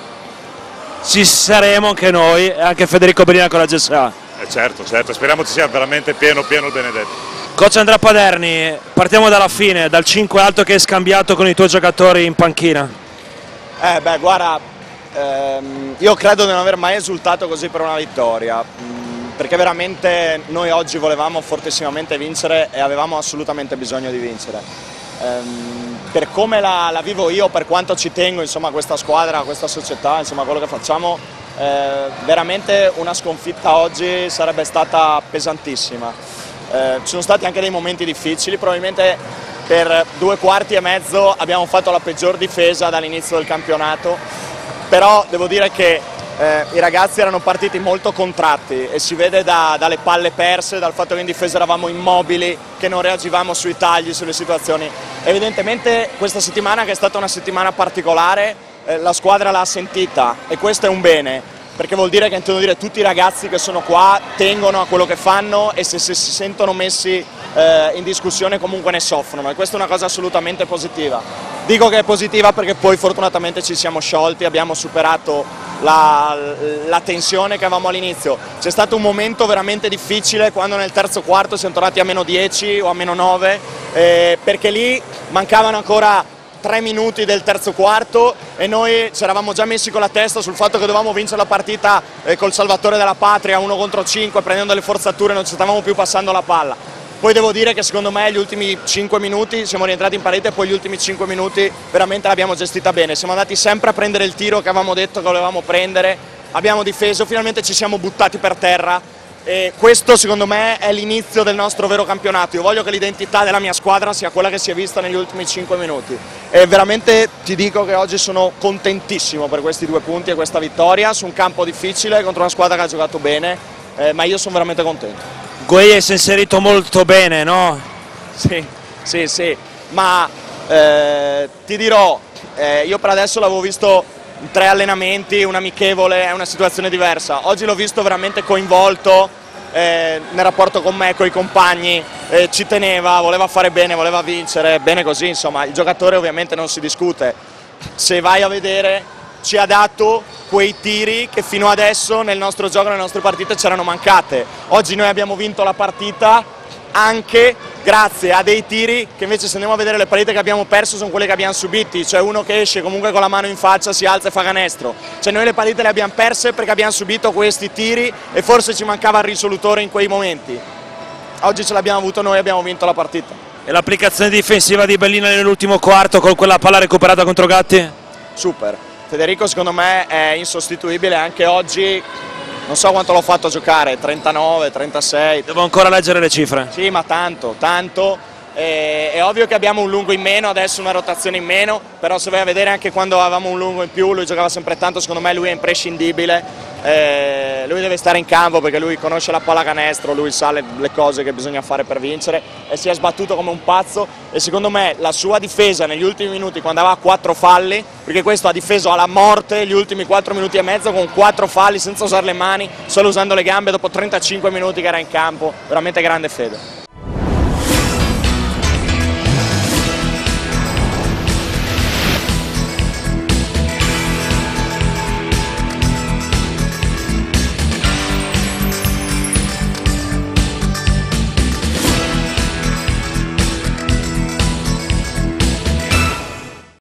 A: Ci saremo anche noi e anche Federico Bellina con la G S A.
K: Eh certo, certo, speriamo ci sia veramente pieno pieno il Benedetti.
A: Coach Andrea Paderni, partiamo dalla fine, dal cinque alto che hai scambiato con i tuoi giocatori in panchina.
L: Eh beh, guarda, ehm, io credo di non aver mai esultato così per una vittoria, mh, perché veramente noi oggi volevamo fortissimamente vincere e avevamo assolutamente bisogno di vincere. Ehm, per come la, la vivo io, per quanto ci tengo, insomma, a questa squadra, a questa società, insomma, quello che facciamo, eh, veramente una sconfitta oggi sarebbe stata pesantissima. Eh, ci sono stati anche dei momenti difficili, probabilmente per due quarti e mezzo abbiamo fatto la peggior difesa dall'inizio del campionato, però devo dire che eh, i ragazzi erano partiti molto contratti e si vede da, dalle palle perse, dal fatto che in difesa eravamo immobili, che non reagivamo sui tagli, sulle situazioni. Evidentemente questa settimana, che è stata una settimana particolare, eh, la squadra l'ha sentita e questo è un bene, perché vuol dire che intendo dire tutti i ragazzi che sono qua tengono a quello che fanno e se, se si sentono messi eh, in discussione comunque ne soffrono, e questa è una cosa assolutamente positiva. Dico che è positiva perché poi fortunatamente ci siamo sciolti, abbiamo superato la, la tensione che avevamo all'inizio. C'è stato un momento veramente difficile quando nel terzo quarto siamo tornati a meno dieci o a meno nove, eh, perché lì mancavano ancora tre minuti del terzo quarto e noi ci eravamo già messi con la testa sul fatto che dovevamo vincere la partita eh, col Salvatore della Patria, uno contro cinque, prendendo le forzature, non ci stavamo più passando la palla. Poi devo dire che secondo me gli ultimi cinque minuti siamo rientrati in partita e poi gli ultimi cinque minuti veramente l'abbiamo gestita bene, siamo andati sempre a prendere il tiro che avevamo detto che volevamo prendere, abbiamo difeso, finalmente ci siamo buttati per terra. E questo secondo me è l'inizio del nostro vero campionato. Io voglio che l'identità della mia squadra sia quella che si è vista negli ultimi cinque minuti e veramente ti dico che oggi sono contentissimo per questi due punti e questa vittoria su un campo difficile contro una squadra che ha giocato bene, eh, ma io sono veramente contento.
A: Gueye si è inserito molto bene, no?
L: Sì, sì, sì, ma eh, ti dirò, eh, io per adesso l'avevo visto tre allenamenti, un amichevole, è una situazione diversa. Oggi l'ho visto veramente coinvolto eh, nel rapporto con me, con i compagni, eh, ci teneva, voleva fare bene, voleva vincere, bene così, insomma, il giocatore ovviamente non si discute. Se vai a vedere ci ha dato quei tiri che fino adesso nel nostro gioco, nelle nostre partite c'erano mancate. Oggi noi abbiamo vinto la partita anche grazie a dei tiri che invece se andiamo a vedere le partite che abbiamo perso sono quelle che abbiamo subiti, cioè uno che esce comunque con la mano in faccia, si alza e fa canestro. Cioè noi le partite le abbiamo perse perché abbiamo subito questi tiri e forse ci mancava il risolutore in quei momenti. Oggi ce l'abbiamo avuto noi e abbiamo vinto la partita.
A: E l'applicazione difensiva di Bellina nell'ultimo quarto con quella palla recuperata contro Gatti?
L: Super. Federico secondo me è insostituibile anche oggi. Non so quanto l'ho fatto giocare, trentanove, trentasei.
A: Devo ancora leggere le cifre.
L: Sì, ma tanto, tanto. E, è ovvio che abbiamo un lungo in meno, adesso una rotazione in meno, però se vai a vedere anche quando avevamo un lungo in più, lui giocava sempre tanto, secondo me lui è imprescindibile. Eh, lui deve stare in campo perché lui conosce la pallacanestro, lui sa le, le cose che bisogna fare per vincere e si è sbattuto come un pazzo e secondo me la sua difesa negli ultimi minuti quando aveva quattro falli, perché questo ha difeso alla morte gli ultimi quattro minuti e mezzo con quattro falli senza usare le mani, solo usando le gambe dopo trentacinque minuti che era in campo, veramente grande Fede.